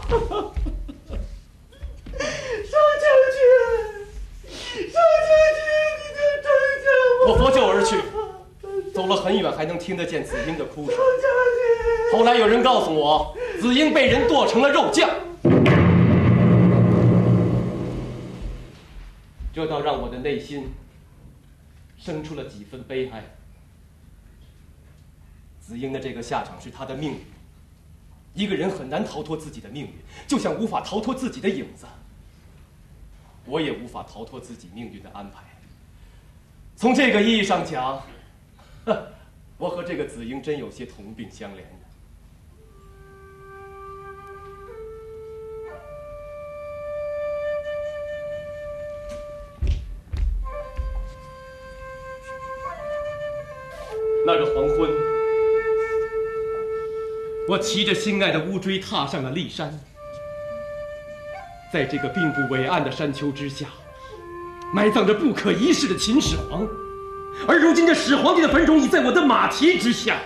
上将军，上将军，你就成全我。 我拂袖而去，走了很远，还能听得见子婴的哭声。 上将军， 后来有人告诉我，子婴被人剁成了肉酱，这倒让我的内心生出了几分悲哀。子婴的这个下场是他的命运，一个人很难逃脱自己的命运，就像无法逃脱自己的影子。我也无法逃脱自己命运的安排。从这个意义上讲，我和这个子婴真有些同病相怜的。那个黄昏，我骑着心爱的乌骓踏上了骊山，在这个并不伟岸的山丘之下，埋葬着不可一世的秦始皇，而如今这始皇帝的坟冢已在我的马蹄之下。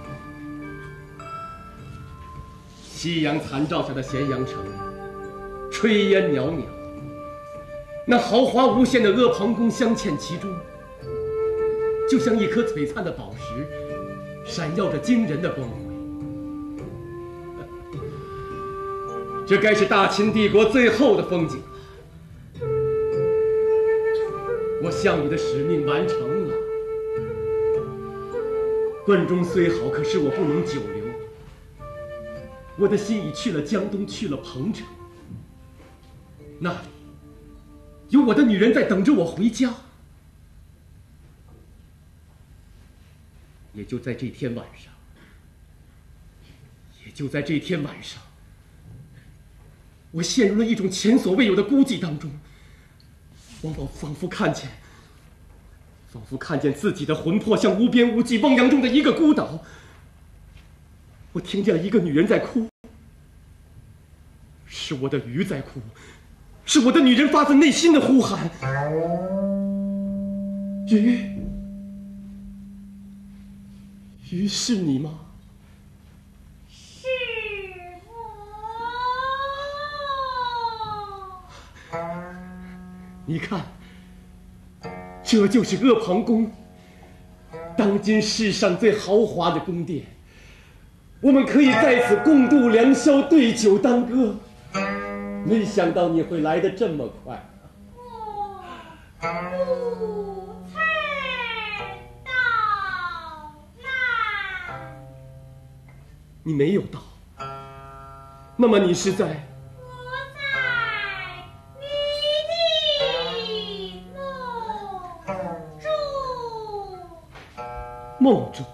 夕阳残照下的咸阳城， 炊烟袅袅，那豪华无限的阿房宫镶嵌其中，就像一颗璀璨的宝石，闪耀着惊人的光辉。这该是大秦帝国最后的风景了。我项羽的使命完成了。关中虽好，可是我不能久留。我的心已去了江东，去了彭城，那里有我的女人在等着我回家。也就在这天晚上，也就在这天晚上，我陷入了一种前所未有的孤寂当中。我仿仿佛看见，仿佛看见自己的魂魄像无边无际汪洋中的一个孤岛。我听见了一个女人在哭，是我的鱼在哭，是我的女人发自内心的呼喊。鱼，鱼是你吗？ 是我。 你看，这就是阿房宫，当今世上最豪华的宫殿。我们可以在此共度良宵，对酒当歌。没想到你会来得这么快。 我不曾到来。 你没有到，那么你是在？ 我在你的梦中。 梦中？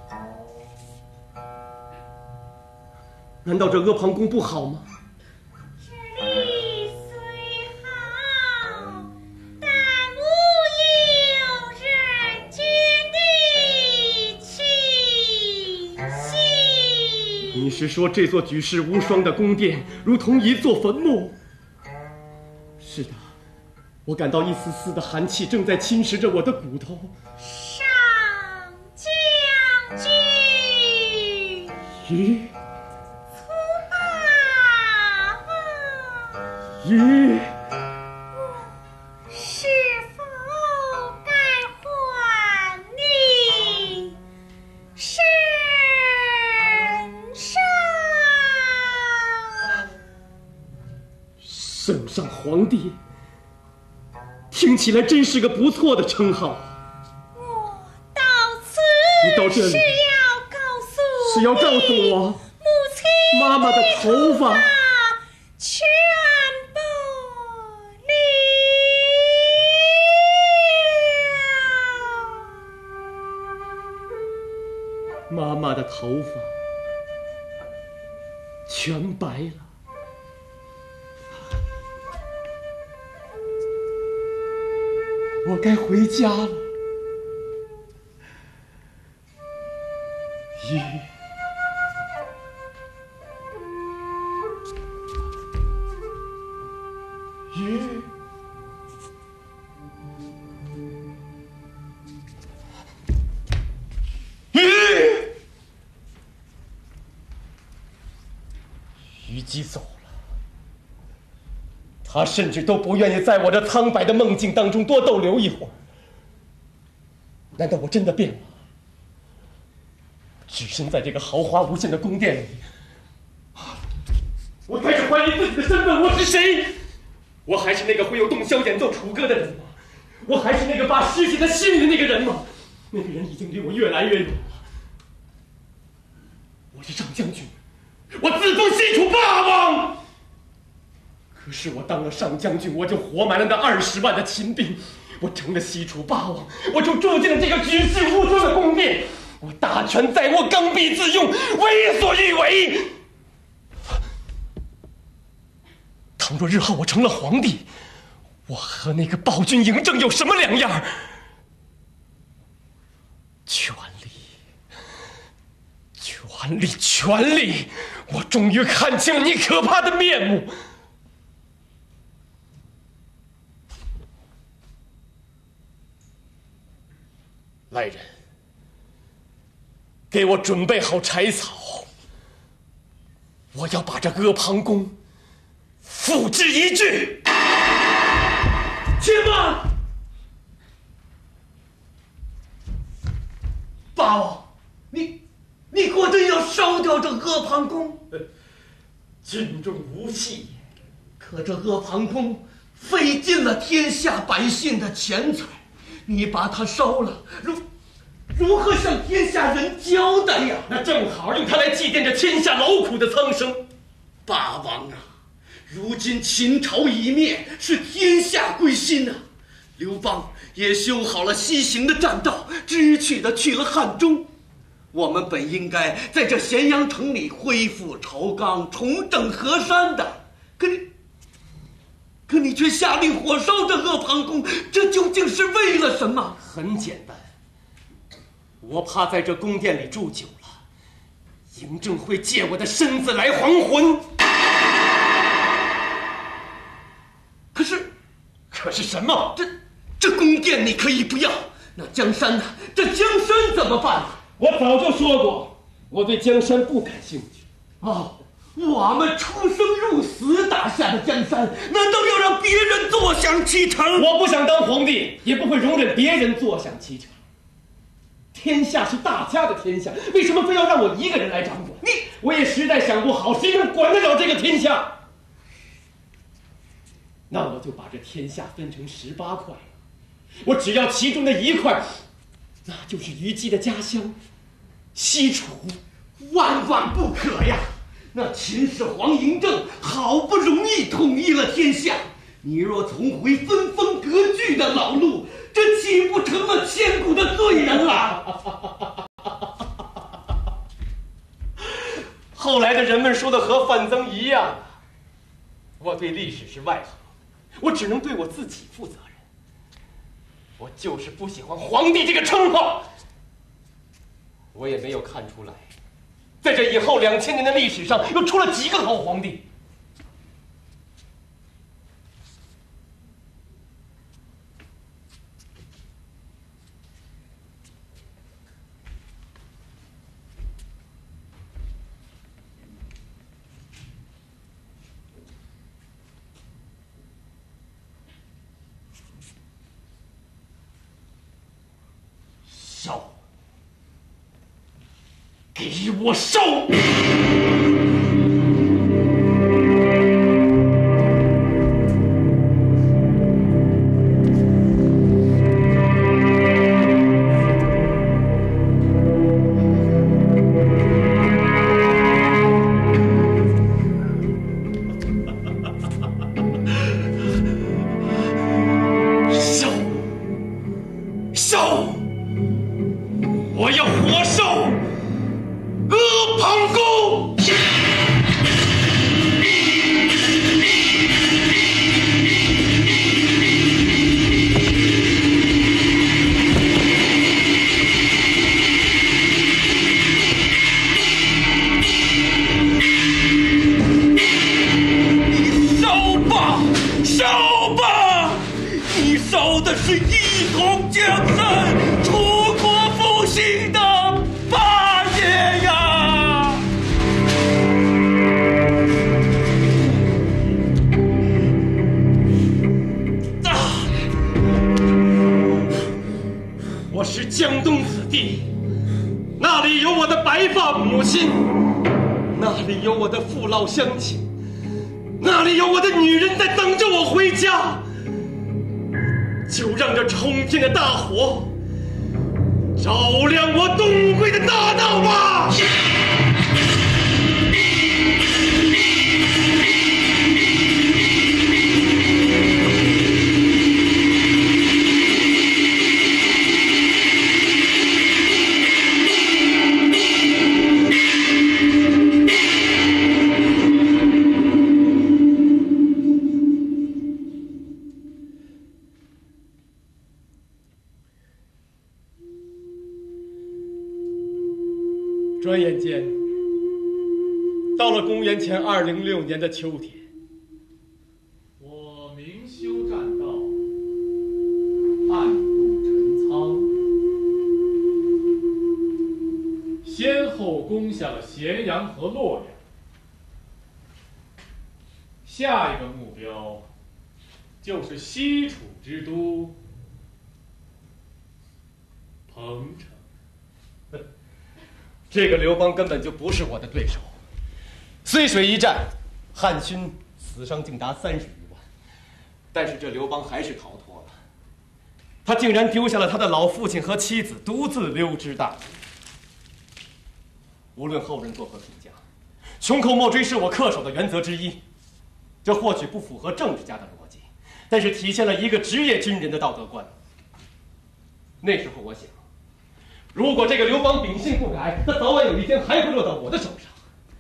难道这阿房宫不好吗？ 这里虽好，但无有人间的气息。 你是说这座举世无双的宫殿如同一座坟墓？是的，我感到一丝丝的寒气正在侵蚀着我的骨头。 上将军， 鱼，鱼， 是否该还你身上？ 圣上皇帝，听起来真是个不错的称号。 我到此你到这里是要告诉是要告诉我母亲妈妈的头发全部了。 妈妈的头发全白了。我该回家了。鱼，鱼，鱼，虞姬走了，他甚至都不愿意在我这苍白的梦境当中多逗留一会儿。难道我真的变了？置身在这个豪华无限的宫殿里，我开始怀疑自己的身份，我是谁？我还是那个会用洞箫演奏楚歌的人吗？我还是那个把诗写在心里的那个人吗？那个人已经离我越来越远了。我是上将军，我自封西楚霸王。可是我当了上将军，我就活埋了那二十万的秦兵，我成了西楚霸王，我就住进了这个举世无双的宫殿。我大权在握，刚愎自用，为所欲为。倘若日后我成了皇帝，我和那个暴君嬴政有什么两样？权力，权力，权力！我终于看清了你可怕的面目。来人，给我准备好柴草，我要把这阿房宫付之一炬。且慢，八王，你你果真要烧掉这阿房宫？ 军中无戏。 可这阿房宫费尽了天下百姓的钱财，你把它烧了，如如何向天下人交代呀？ 那正好用它来祭奠这天下劳苦的苍生。 八王啊，如今秦朝已灭，是天下归心啊。刘邦也修好了西行的栈道，知趣的去了汉中。我们本应该在这咸阳城里恢复朝纲，重整河山的，可你可你却下令火烧这阿房宫，这究竟是为了什么？ 很简单，我怕在这宫殿里住久了，嬴政会借我的身子来还魂。 可是， 可是什么？ 这这宫殿你可以不要，那江山呢？这江山怎么办？ 我早就说过，我对江山不感兴趣。 哦，我们出生入死打下的江山，难道要让别人坐享其成？ 我不想当皇帝，也不会容忍别人坐享其成。天下是大家的天下，为什么非要让我一个人来掌管？你，我也实在想不好，谁能管得了这个天下？那我就把这天下分成十八块，我只要其中的一块，那就是虞姬的家乡西楚。 万万不可呀！那秦始皇嬴政好不容易统一了天下，你若重回分封割据的老路，这岂不成了千古的罪人了？ 后来的人们说的和范增一样，我对历史是外行，我只能对我自己负责任。我就是不喜欢皇帝这个称号，我也没有看出来，在这以后两千年的历史上，又出了几个好皇帝。烧！给我烧！烧！烧！我要火烧阿房宫！你烧吧，烧吧！你烧的是一统江山、楚国复兴的霸业呀！啊！我是江东子弟，那里有我的白发母亲，那里有我的父老乡亲，那里有我的女人在等着我回家。就让这冲天的大火照亮我东归的大道吧！转眼间，到了公元前二零六年的秋天， 我明修栈道，暗度陈仓，先后攻下了咸阳和洛阳。 下一个目标就是西楚之都彭城。 这个刘邦根本就不是我的对手。淝水一战，汉军死伤竟达三十余万，但是这刘邦还是逃脱了。他竟然丢下了他的老父亲和妻子，独自溜之大吉。无论后人作何评价，穷寇莫追是我恪守的原则之一。这或许不符合政治家的逻辑，但是体现了一个职业军人的道德观。那时候我想，如果这个刘邦秉性不改，他早晚有一天还会落到我的手上。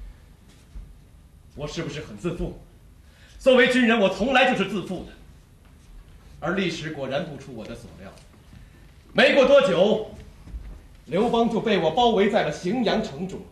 我是不是很自负？作为军人，我从来就是自负的。而历史果然不出我的所料，没过多久，刘邦就被我包围在了荥阳城中。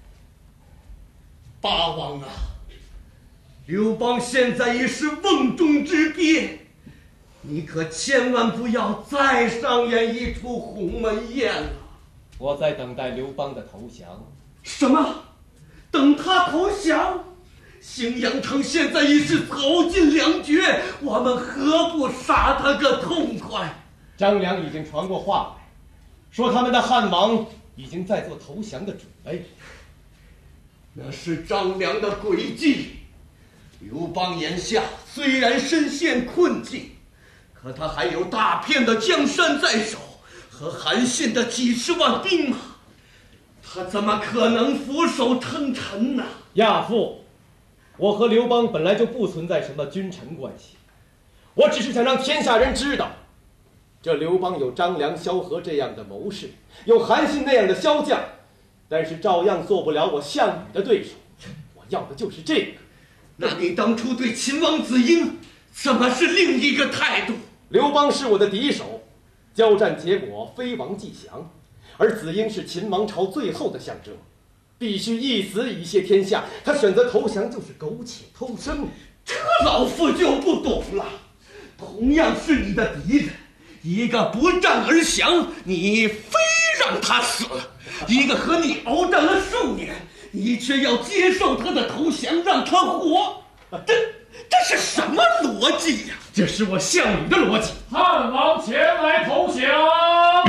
八王啊，刘邦现在已是瓮中之鳖，你可千万不要再上演一出鸿门宴了。 我在等待刘邦的投降。 什么？等他投降？荥阳城现在已是草尽粮绝，我们何不杀他个痛快？ 张良已经传过话来，说他们的汉王已经在做投降的准备。 那是张良的诡计。刘邦眼下虽然身陷困境，可他还有大片的江山在手和韩信的几十万兵马，他怎么可能俯首称臣呢？ 亚父，我和刘邦本来就不存在什么君臣关系，我只是想让天下人知道，这刘邦有张良、萧何这样的谋士，有韩信那样的骁将，但是照样做不了我项羽的对手。我要的就是这个。 那你当初对秦王子婴怎么是另一个态度？ 刘邦是我的敌手，交战结果非王即降，而子婴是秦王朝最后的象征，必须一死以谢天下。他选择投降就是苟且偷生。 这老夫就不懂了。同样是你的敌人，一个不战而降，你非让他死；一个和你鏖战了数年，你却要接受他的投降，让他活。这这是什么逻辑呀？ 这是我项羽的逻辑。 汉王前来投降。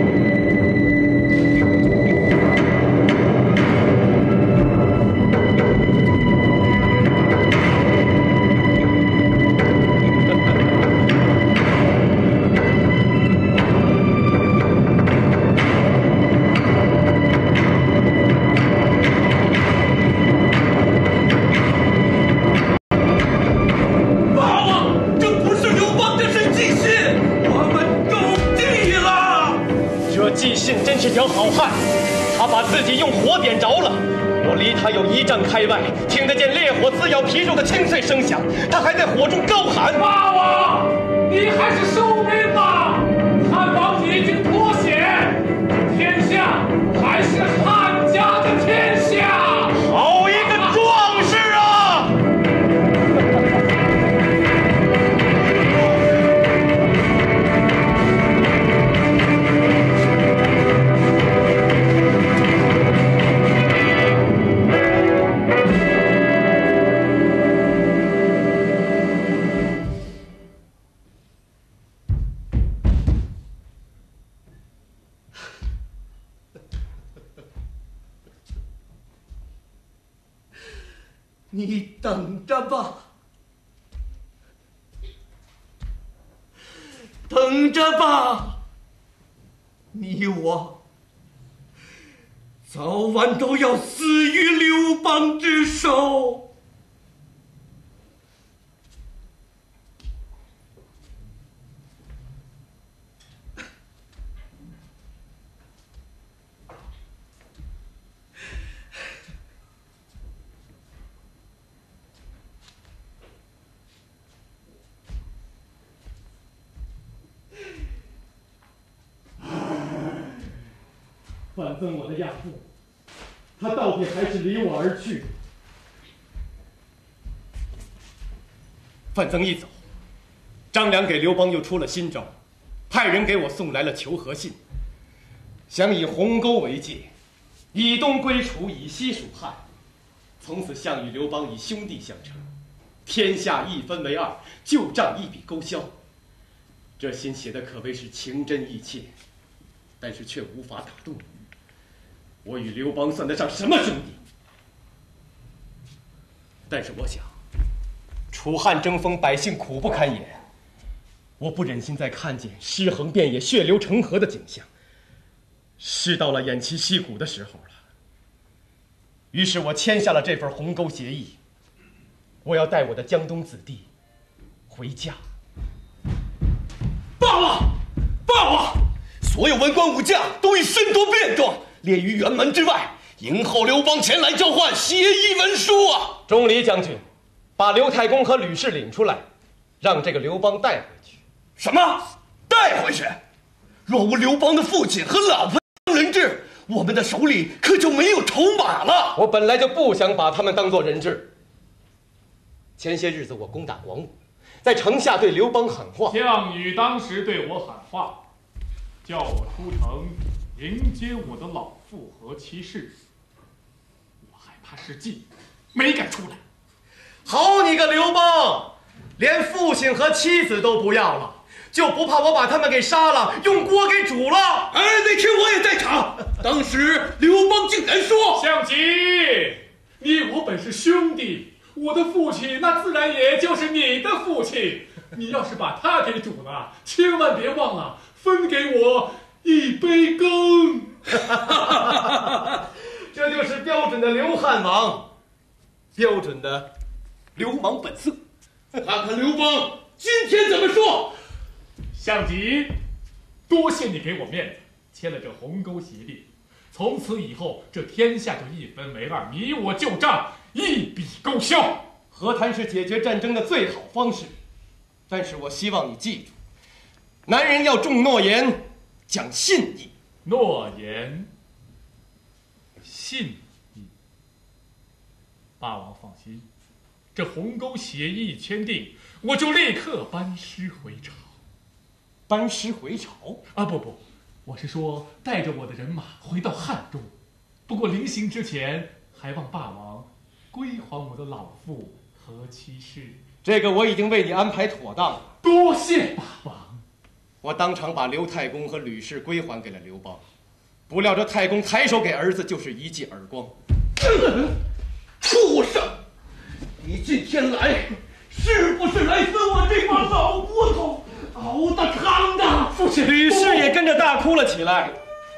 是条好汉，他把自己用火点着了。我离他有一丈开外，听得见烈火滋咬皮肉的清脆声响。他还在火中高喊：“ 霸王，你还是收兵吧！汉王已经脱险，天下还是汉家的天下。” 好一个壮士啊！ 你等着吧，等着吧，你我早晚都要死于刘邦之手。 反赠我的亚父，他到底还是离我而去。范增一走，张良给刘邦又出了新招，派人给我送来了求和信，想以鸿沟为界，以东归楚，以西属汉，从此项羽、刘邦以兄弟相称。 天下一分为二，旧账一笔勾销。这信写的可谓是情真意切，但是却无法打动我。我与刘邦算得上什么兄弟？但是我想，楚汉争锋，百姓苦不堪言，我不忍心再看见尸横遍野、血流成河的景象。是到了偃旗息鼓的时候了。于是我签下了这份鸿沟协议，我要带我的江东子弟回家。 罢了，罢了！所有文官武将都已身着便装，列于辕门之外，迎候刘邦前来交换协议文书啊！ 钟离将军，把刘太公和吕氏领出来，让这个刘邦带回去。 什么？带回去？若无刘邦的父亲和老婆人质，我们的手里可就没有筹码了。 我本来就不想把他们当作人质。前些日子我攻打广武，在城下对刘邦喊话。 项羽当时对我喊话，叫我出城迎接我的老父和妻室。我害怕失计，没敢出来。 好你个刘邦，连父亲和妻子都不要了，就不怕我把他们给杀了，用锅给煮了？ 哎，那天我也在场，当时刘邦竟然说：“ 项脊，你我本是兄弟，我的父亲那自然也就是你的父亲。你要是把他给煮了，千万别忘了分给我一杯羹。” 这就是标准的刘汉王，标准的流氓本色。 看看刘邦今天怎么说。 项脊，多谢你给我面子，签了这鸿沟协议。从此以后，这天下就一分为二，你我旧账一笔勾销。 和谈是解决战争的最好方式，但是我希望你记住，男人要重诺言，讲信义。 诺言，信义。霸王放心，这鸿沟协议签订，我就立刻班师回朝。 班师回朝？ 啊，不不，我是说带着我的人马回到汉中。不过临行之前，还望霸王归还我的老父和妻室。 这个我已经为你安排妥当了。 多谢霸王。 我当场把刘太公和吕氏归还给了刘邦，不料这太公抬手给儿子就是一记耳光。 畜生！你今天来，是不是来分我这把老骨头熬的汤的？ 父亲，吕氏也跟着大哭了起来。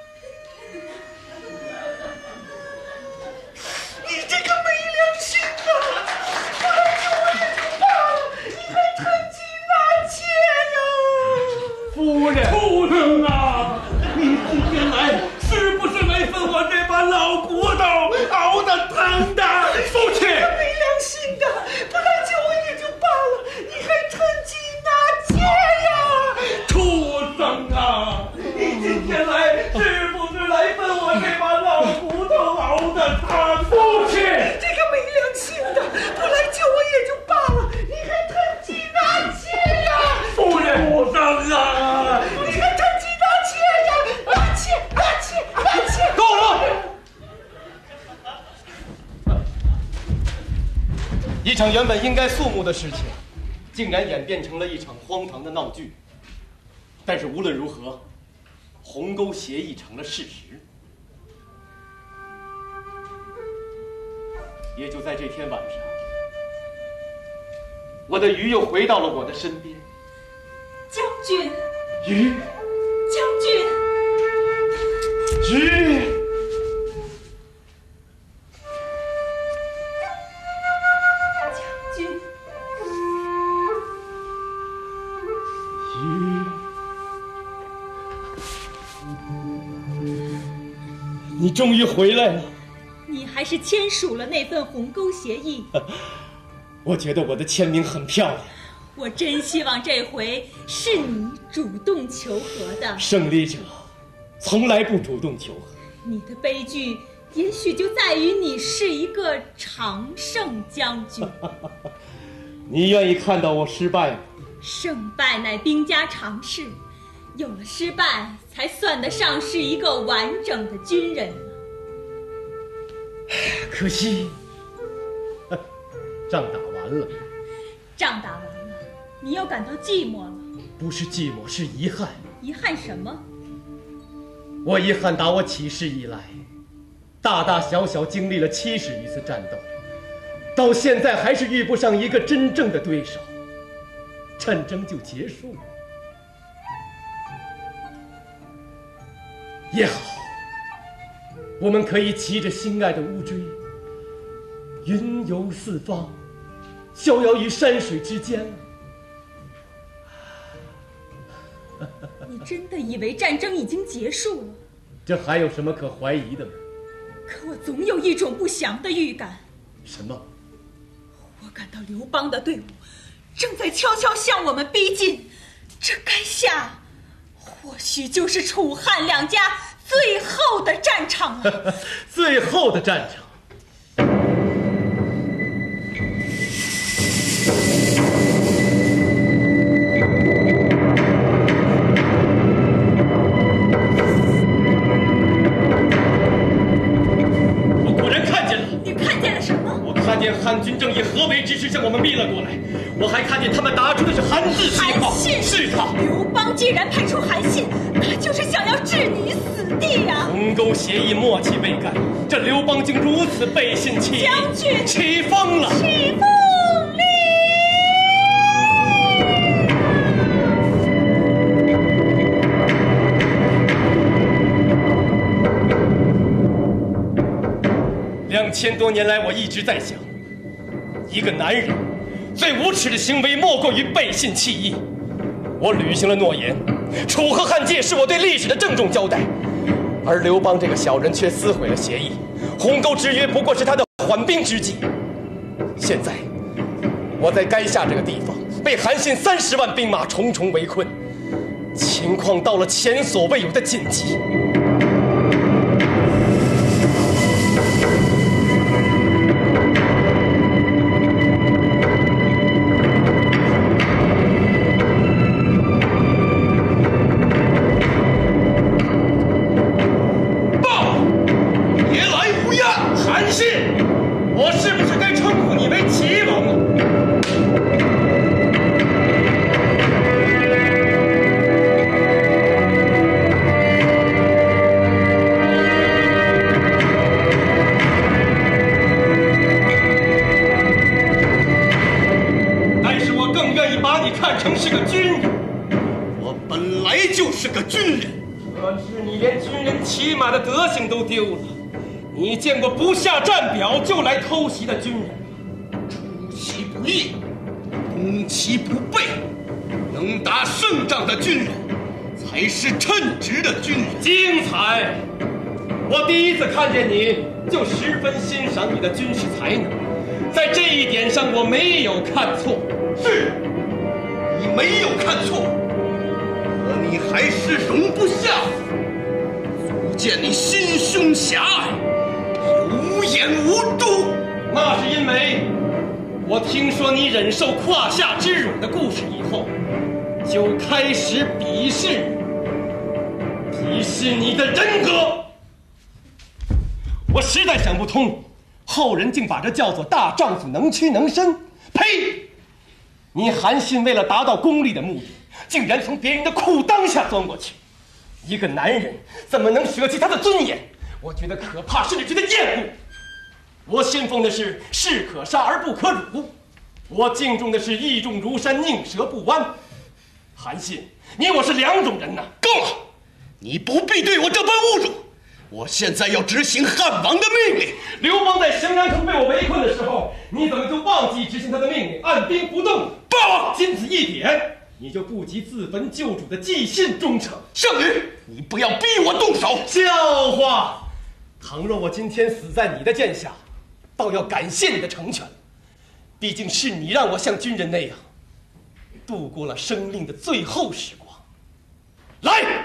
你这个没良心的！不来救我也就罢了，你还趁机拿钱呀！ 夫人， 畜生啊！你今天来，是不是来分我这把老骨头熬的汤的？ 父亲， 没良心的！不来救我也就罢了，你还趁机拿钱呀！ 畜生啊！你今天来，是不是来分我这把老骨头熬的汤？ 父亲， 这个没良心的！不来救我也就罢了，你还趁机拿钱呀！ 夫人， 畜生啊！ 你还趁机拿钱呀！拿钱，拿钱，拿钱！ 够了！一场原本应该肃穆的事情，竟然演变成了一场荒唐的闹剧。但是无论如何，鸿沟协议成了事实。也就在这天晚上，我的鱼又回到了我的身边。 将军， 鱼， 将军， 鱼， 将军， 鱼，你终于回来了。 你还是签署了那份鸿沟协议。 我觉得我的签名很漂亮。 我真希望这回是你主动求和的。 胜利者从来不主动求和。 你的悲剧也许就在于你是一个常胜将军。 你愿意看到我失败吗？ 胜败乃兵家常事，有了失败才算得上是一个完整的军人。 可惜仗打完了。 仗打完了，你又感到寂寞了？ 不是寂寞，是遗憾。 遗憾什么？ 我遗憾打我起事以来，大大小小经历了七十余次战斗，到现在还是遇不上一个真正的对手，战争就结束了。也好，我们可以骑着心爱的乌骓，云游四方，逍遥于山水之间了。 你真的以为战争已经结束了？ 这还有什么可怀疑的吗？ 可我总有一种不祥的预感。 什么？ 我感到刘邦的队伍正在悄悄向我们逼近，这垓下或许就是楚汉两家最后的战场了。 最后的战场。汉军正以河为之势向我们逼了过来，我还看见他们拿出的是韩字旗号。 韩信是他。 刘邦既然派出韩信，他就是想要置你死地呀、啊！ 鸿沟协议默契被干，这刘邦竟如此背信弃义， 将军起风了！ 起风了！ 两千多年来，我一直在想。一个男人最无耻的行为莫过于背信弃义。我履行了诺言，楚河汉界是我对历史的郑重交代，而刘邦这个小人却撕毁了协议，鸿沟之约不过是他的缓兵之计。现在我在垓下这个地方被韩信三十万兵马重重围困，情况到了前所未有的紧急。都丢了，你见过不下战表就来偷袭的军人？ 出其不意，攻其不备，能打胜仗的军人，才是称职的军人。 精彩！我第一次看见你就十分欣赏你的军事才能，在这一点上我没有看错。 是，你没有看错，可你还是容不下。见你心胸狭隘，无眼无珠， 那是因为我听说你忍受胯下之辱的故事以后，就开始鄙视鄙视你的人格。我实在想不通，后人竟把这叫做大丈夫能屈能伸。呸！你韩信为了达到功利的目的，竟然从别人的裤裆下钻过去。一个男人怎么能舍弃他的尊严？我觉得可怕，甚至觉得厌恶。我信奉的是士可杀而不可辱，我敬重的是义重如山，宁折不弯。韩信，你我是两种人呐！ 够了，你不必对我这般侮辱。我现在要执行汉王的命令。 刘邦在咸阳城被我围困的时候，你怎么就忘记执行他的命令，按兵不动？ 报！ 仅此一点，你就不及自焚救主的寄信忠诚。 项羽，你不要逼我动手！ 笑话！倘若我今天死在你的剑下，倒要感谢你的成全。毕竟是你让我像军人那样，度过了生命的最后时光。来！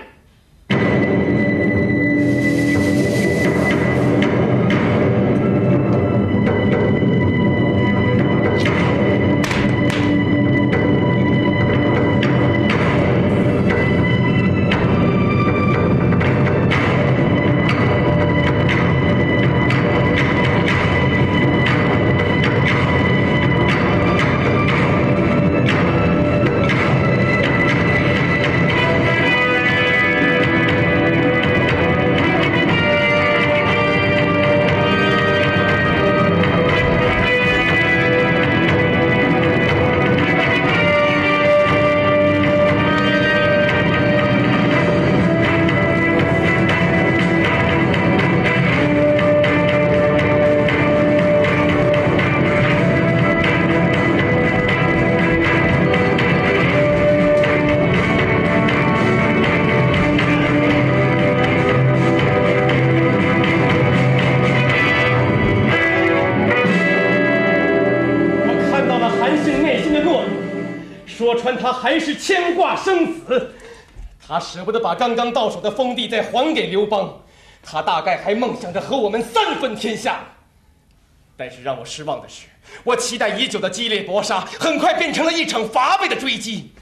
看他还是牵挂生死。他舍不得把刚刚到手的封地再还给刘邦，他大概还梦想着和我们三分天下。但是让我失望的是，我期待已久的激烈搏杀，很快变成了一场乏味的追击。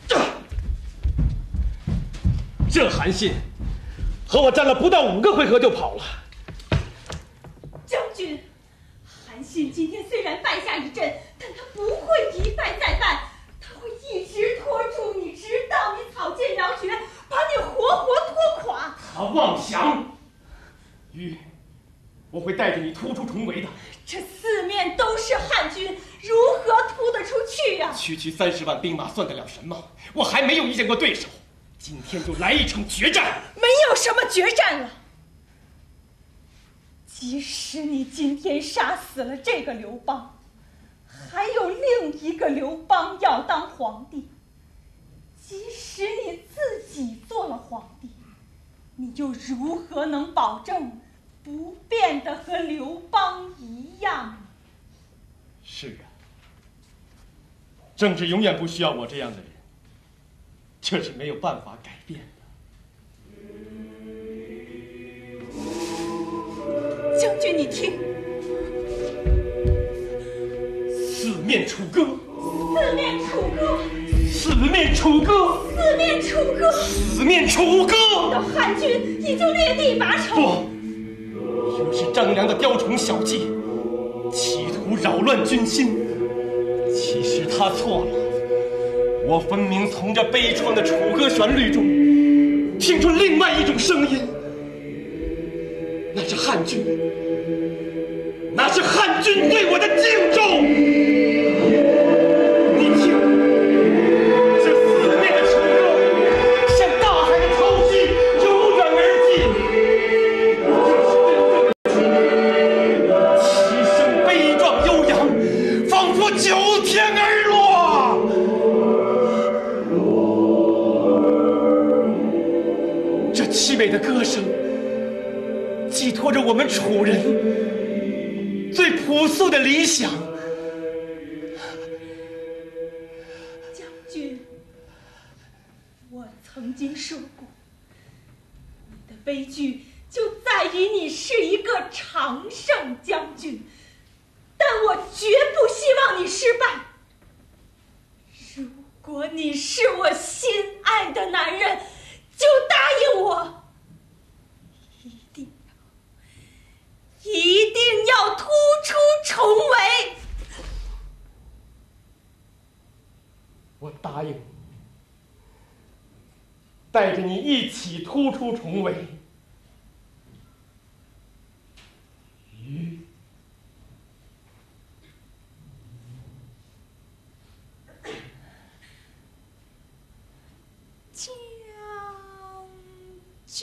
这韩信和我战了不到五个回合就跑了。 将军，韩信今天虽然败下一阵，但他不会一败再败，他会一直拖住你，直到你草芥苗绝，把你活活拖垮。 他妄想，玉，我会带着你突出重围的。 这四面都是汉军，如何突得出去呀、啊？ 区区三十万兵马算得了什么？我还没有遇见过对手，今天就来一场决战。 没有什么决战了。即使你今天杀死了这个刘邦，还有另一个刘邦要当皇帝。即使你自己做了皇帝，你又如何能保证不变得和刘邦一样？ 是啊，政治永远不需要我这样的人，这是没有办法改变的。 将军，你听， 四面楚歌， 四面楚歌， 四面楚歌， 四面楚歌， 四面楚歌。 的汉军已经略地拔城。 不，又是张良的雕虫小技，企图扰乱军心。其实他错了，我分明从这悲怆的楚歌旋律中听出另外一种声音，那是汉军，那是汉军对我的敬重。你听，这四面的楚歌像大海的潮汐，由远而近，其声悲壮悠扬，仿佛九天而落。这凄美的歌声寄托着我们楚人最朴素的理想。 将军，我曾经说过，你的悲剧就在于你是一个常胜将军，但我绝不希望你失败。如果你是我心爱的男人，就答应我，一定要一定要突出重围。 我答应你，带着你一起突出重围。鱼， 将军。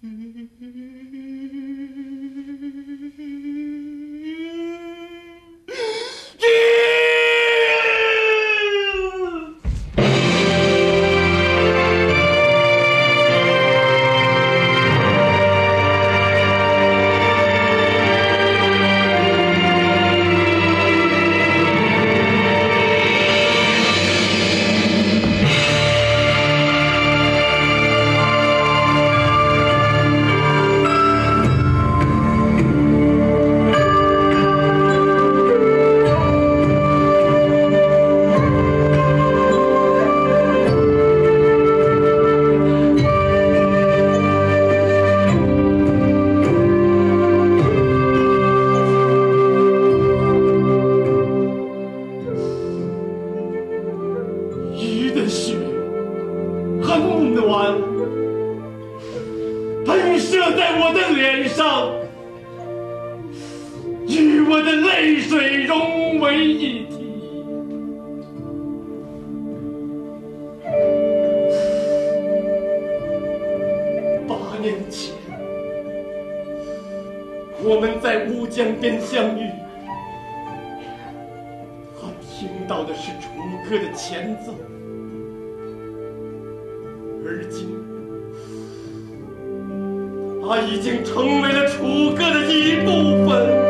我们在乌江边相遇，他听到的是楚歌的前奏，而今他已经成为了楚歌的一部分。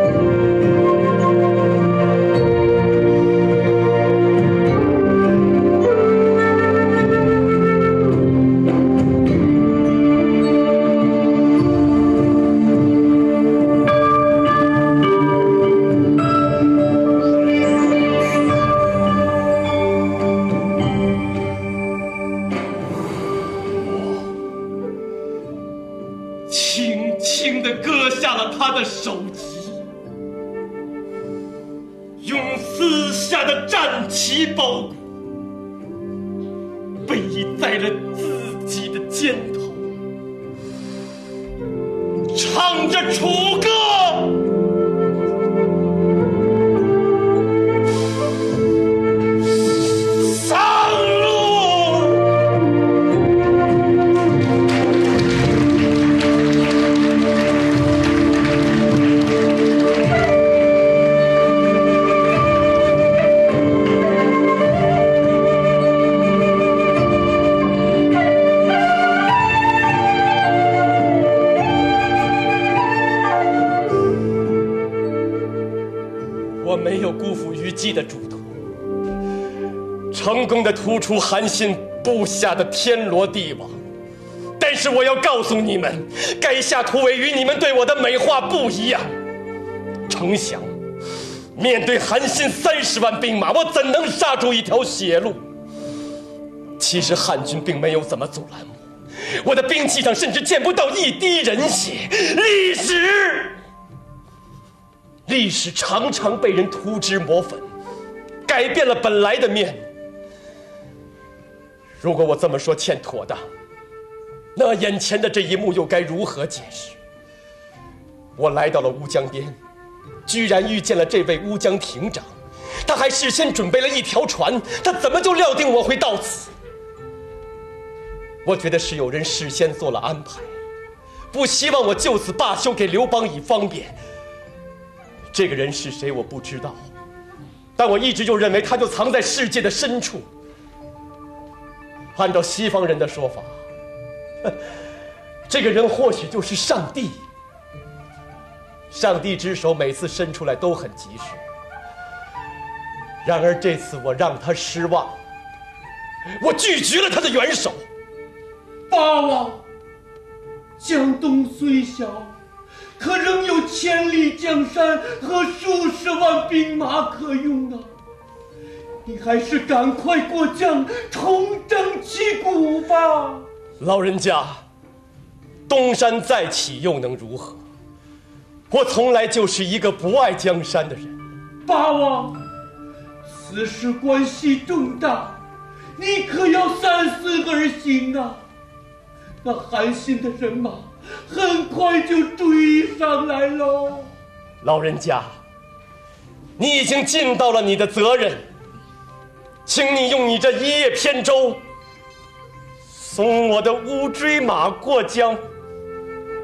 首级，用撕下的战旗包裹，背在了自己的肩头，唱着楚歌。没有辜负虞姬的嘱托，成功的突出韩信布下的天罗地网。但是我要告诉你们，该下突围与你们对我的美化不一样。丞相，面对韩信三十万兵马，我怎能杀出一条血路？其实汉军并没有怎么阻拦我，我的兵器上甚至见不到一滴人血。历史历史常常被人涂脂抹粉，改变了本来的面。如果我这么说欠妥当，那眼前的这一幕又该如何解释？我来到了乌江边，居然遇见了这位乌江亭长，他还事先准备了一条船，他怎么就料定我会到此？我觉得是有人事先做了安排，不希望我就此罢休给刘邦以方便。这个人是谁我不知道，但我一直就认为他就藏在世界的深处。按照西方人的说法，这个人或许就是上帝。上帝之手每次伸出来都很及时，然而这次我让他失望，我拒绝了他的援手。 八王，江东虽小，可仍有千里江山和数十万兵马可用啊！你还是赶快过江，重整旗鼓吧。 老人家，东山再起又能如何？我从来就是一个不爱江山的人。 八王，此事关系重大，你可要三思而行啊！那韩信的人马很快就追上来喽。 老人家，你已经尽到了你的责任，请你用你这一叶扁舟送我的乌骓马过江。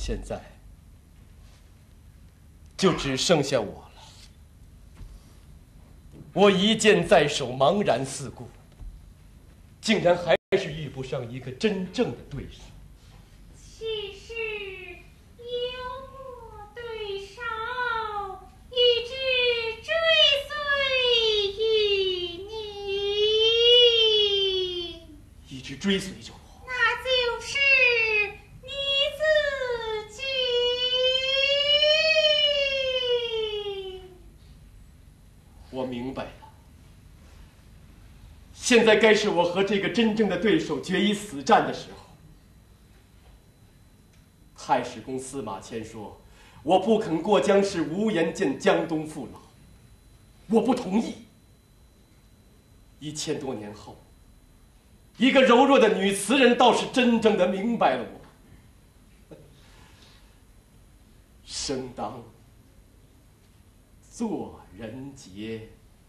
现在就只剩下我了。我一剑在手，茫然四顾，竟然还是遇不上一个真正的对手。 其实有我对手，一直追随于你， 一直追随着我。 那就是你自己。 我明白了，现在该是我和这个真正的对手决一死战的时候。太史公司马迁说，我不肯过江氏无颜见江东父老，我不同意。一千多年后，一个柔弱的女词人倒是真正的明白了我。生当作人杰，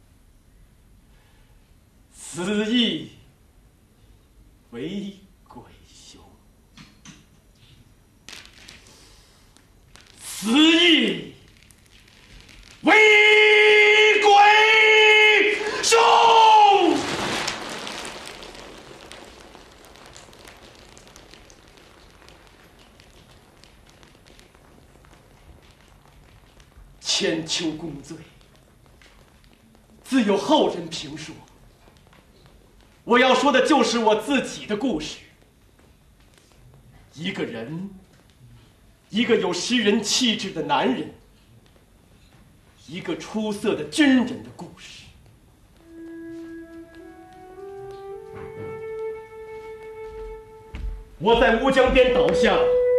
死亦为鬼雄。死亦为鬼雄。千秋功罪，自有后人评说。我要说的就是我自己的故事。一个人，一个有诗人气质的男人，一个出色的军人的故事。我在乌江边倒下，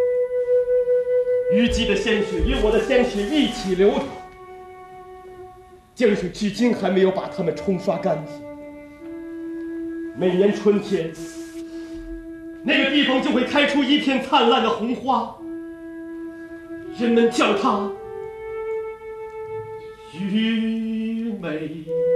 虞姬的鲜血与我的鲜血一起流淌，江水至今还没有把它们冲刷干净。每年春天，那个地方就会开出一片灿烂的红花，人们叫它虞美。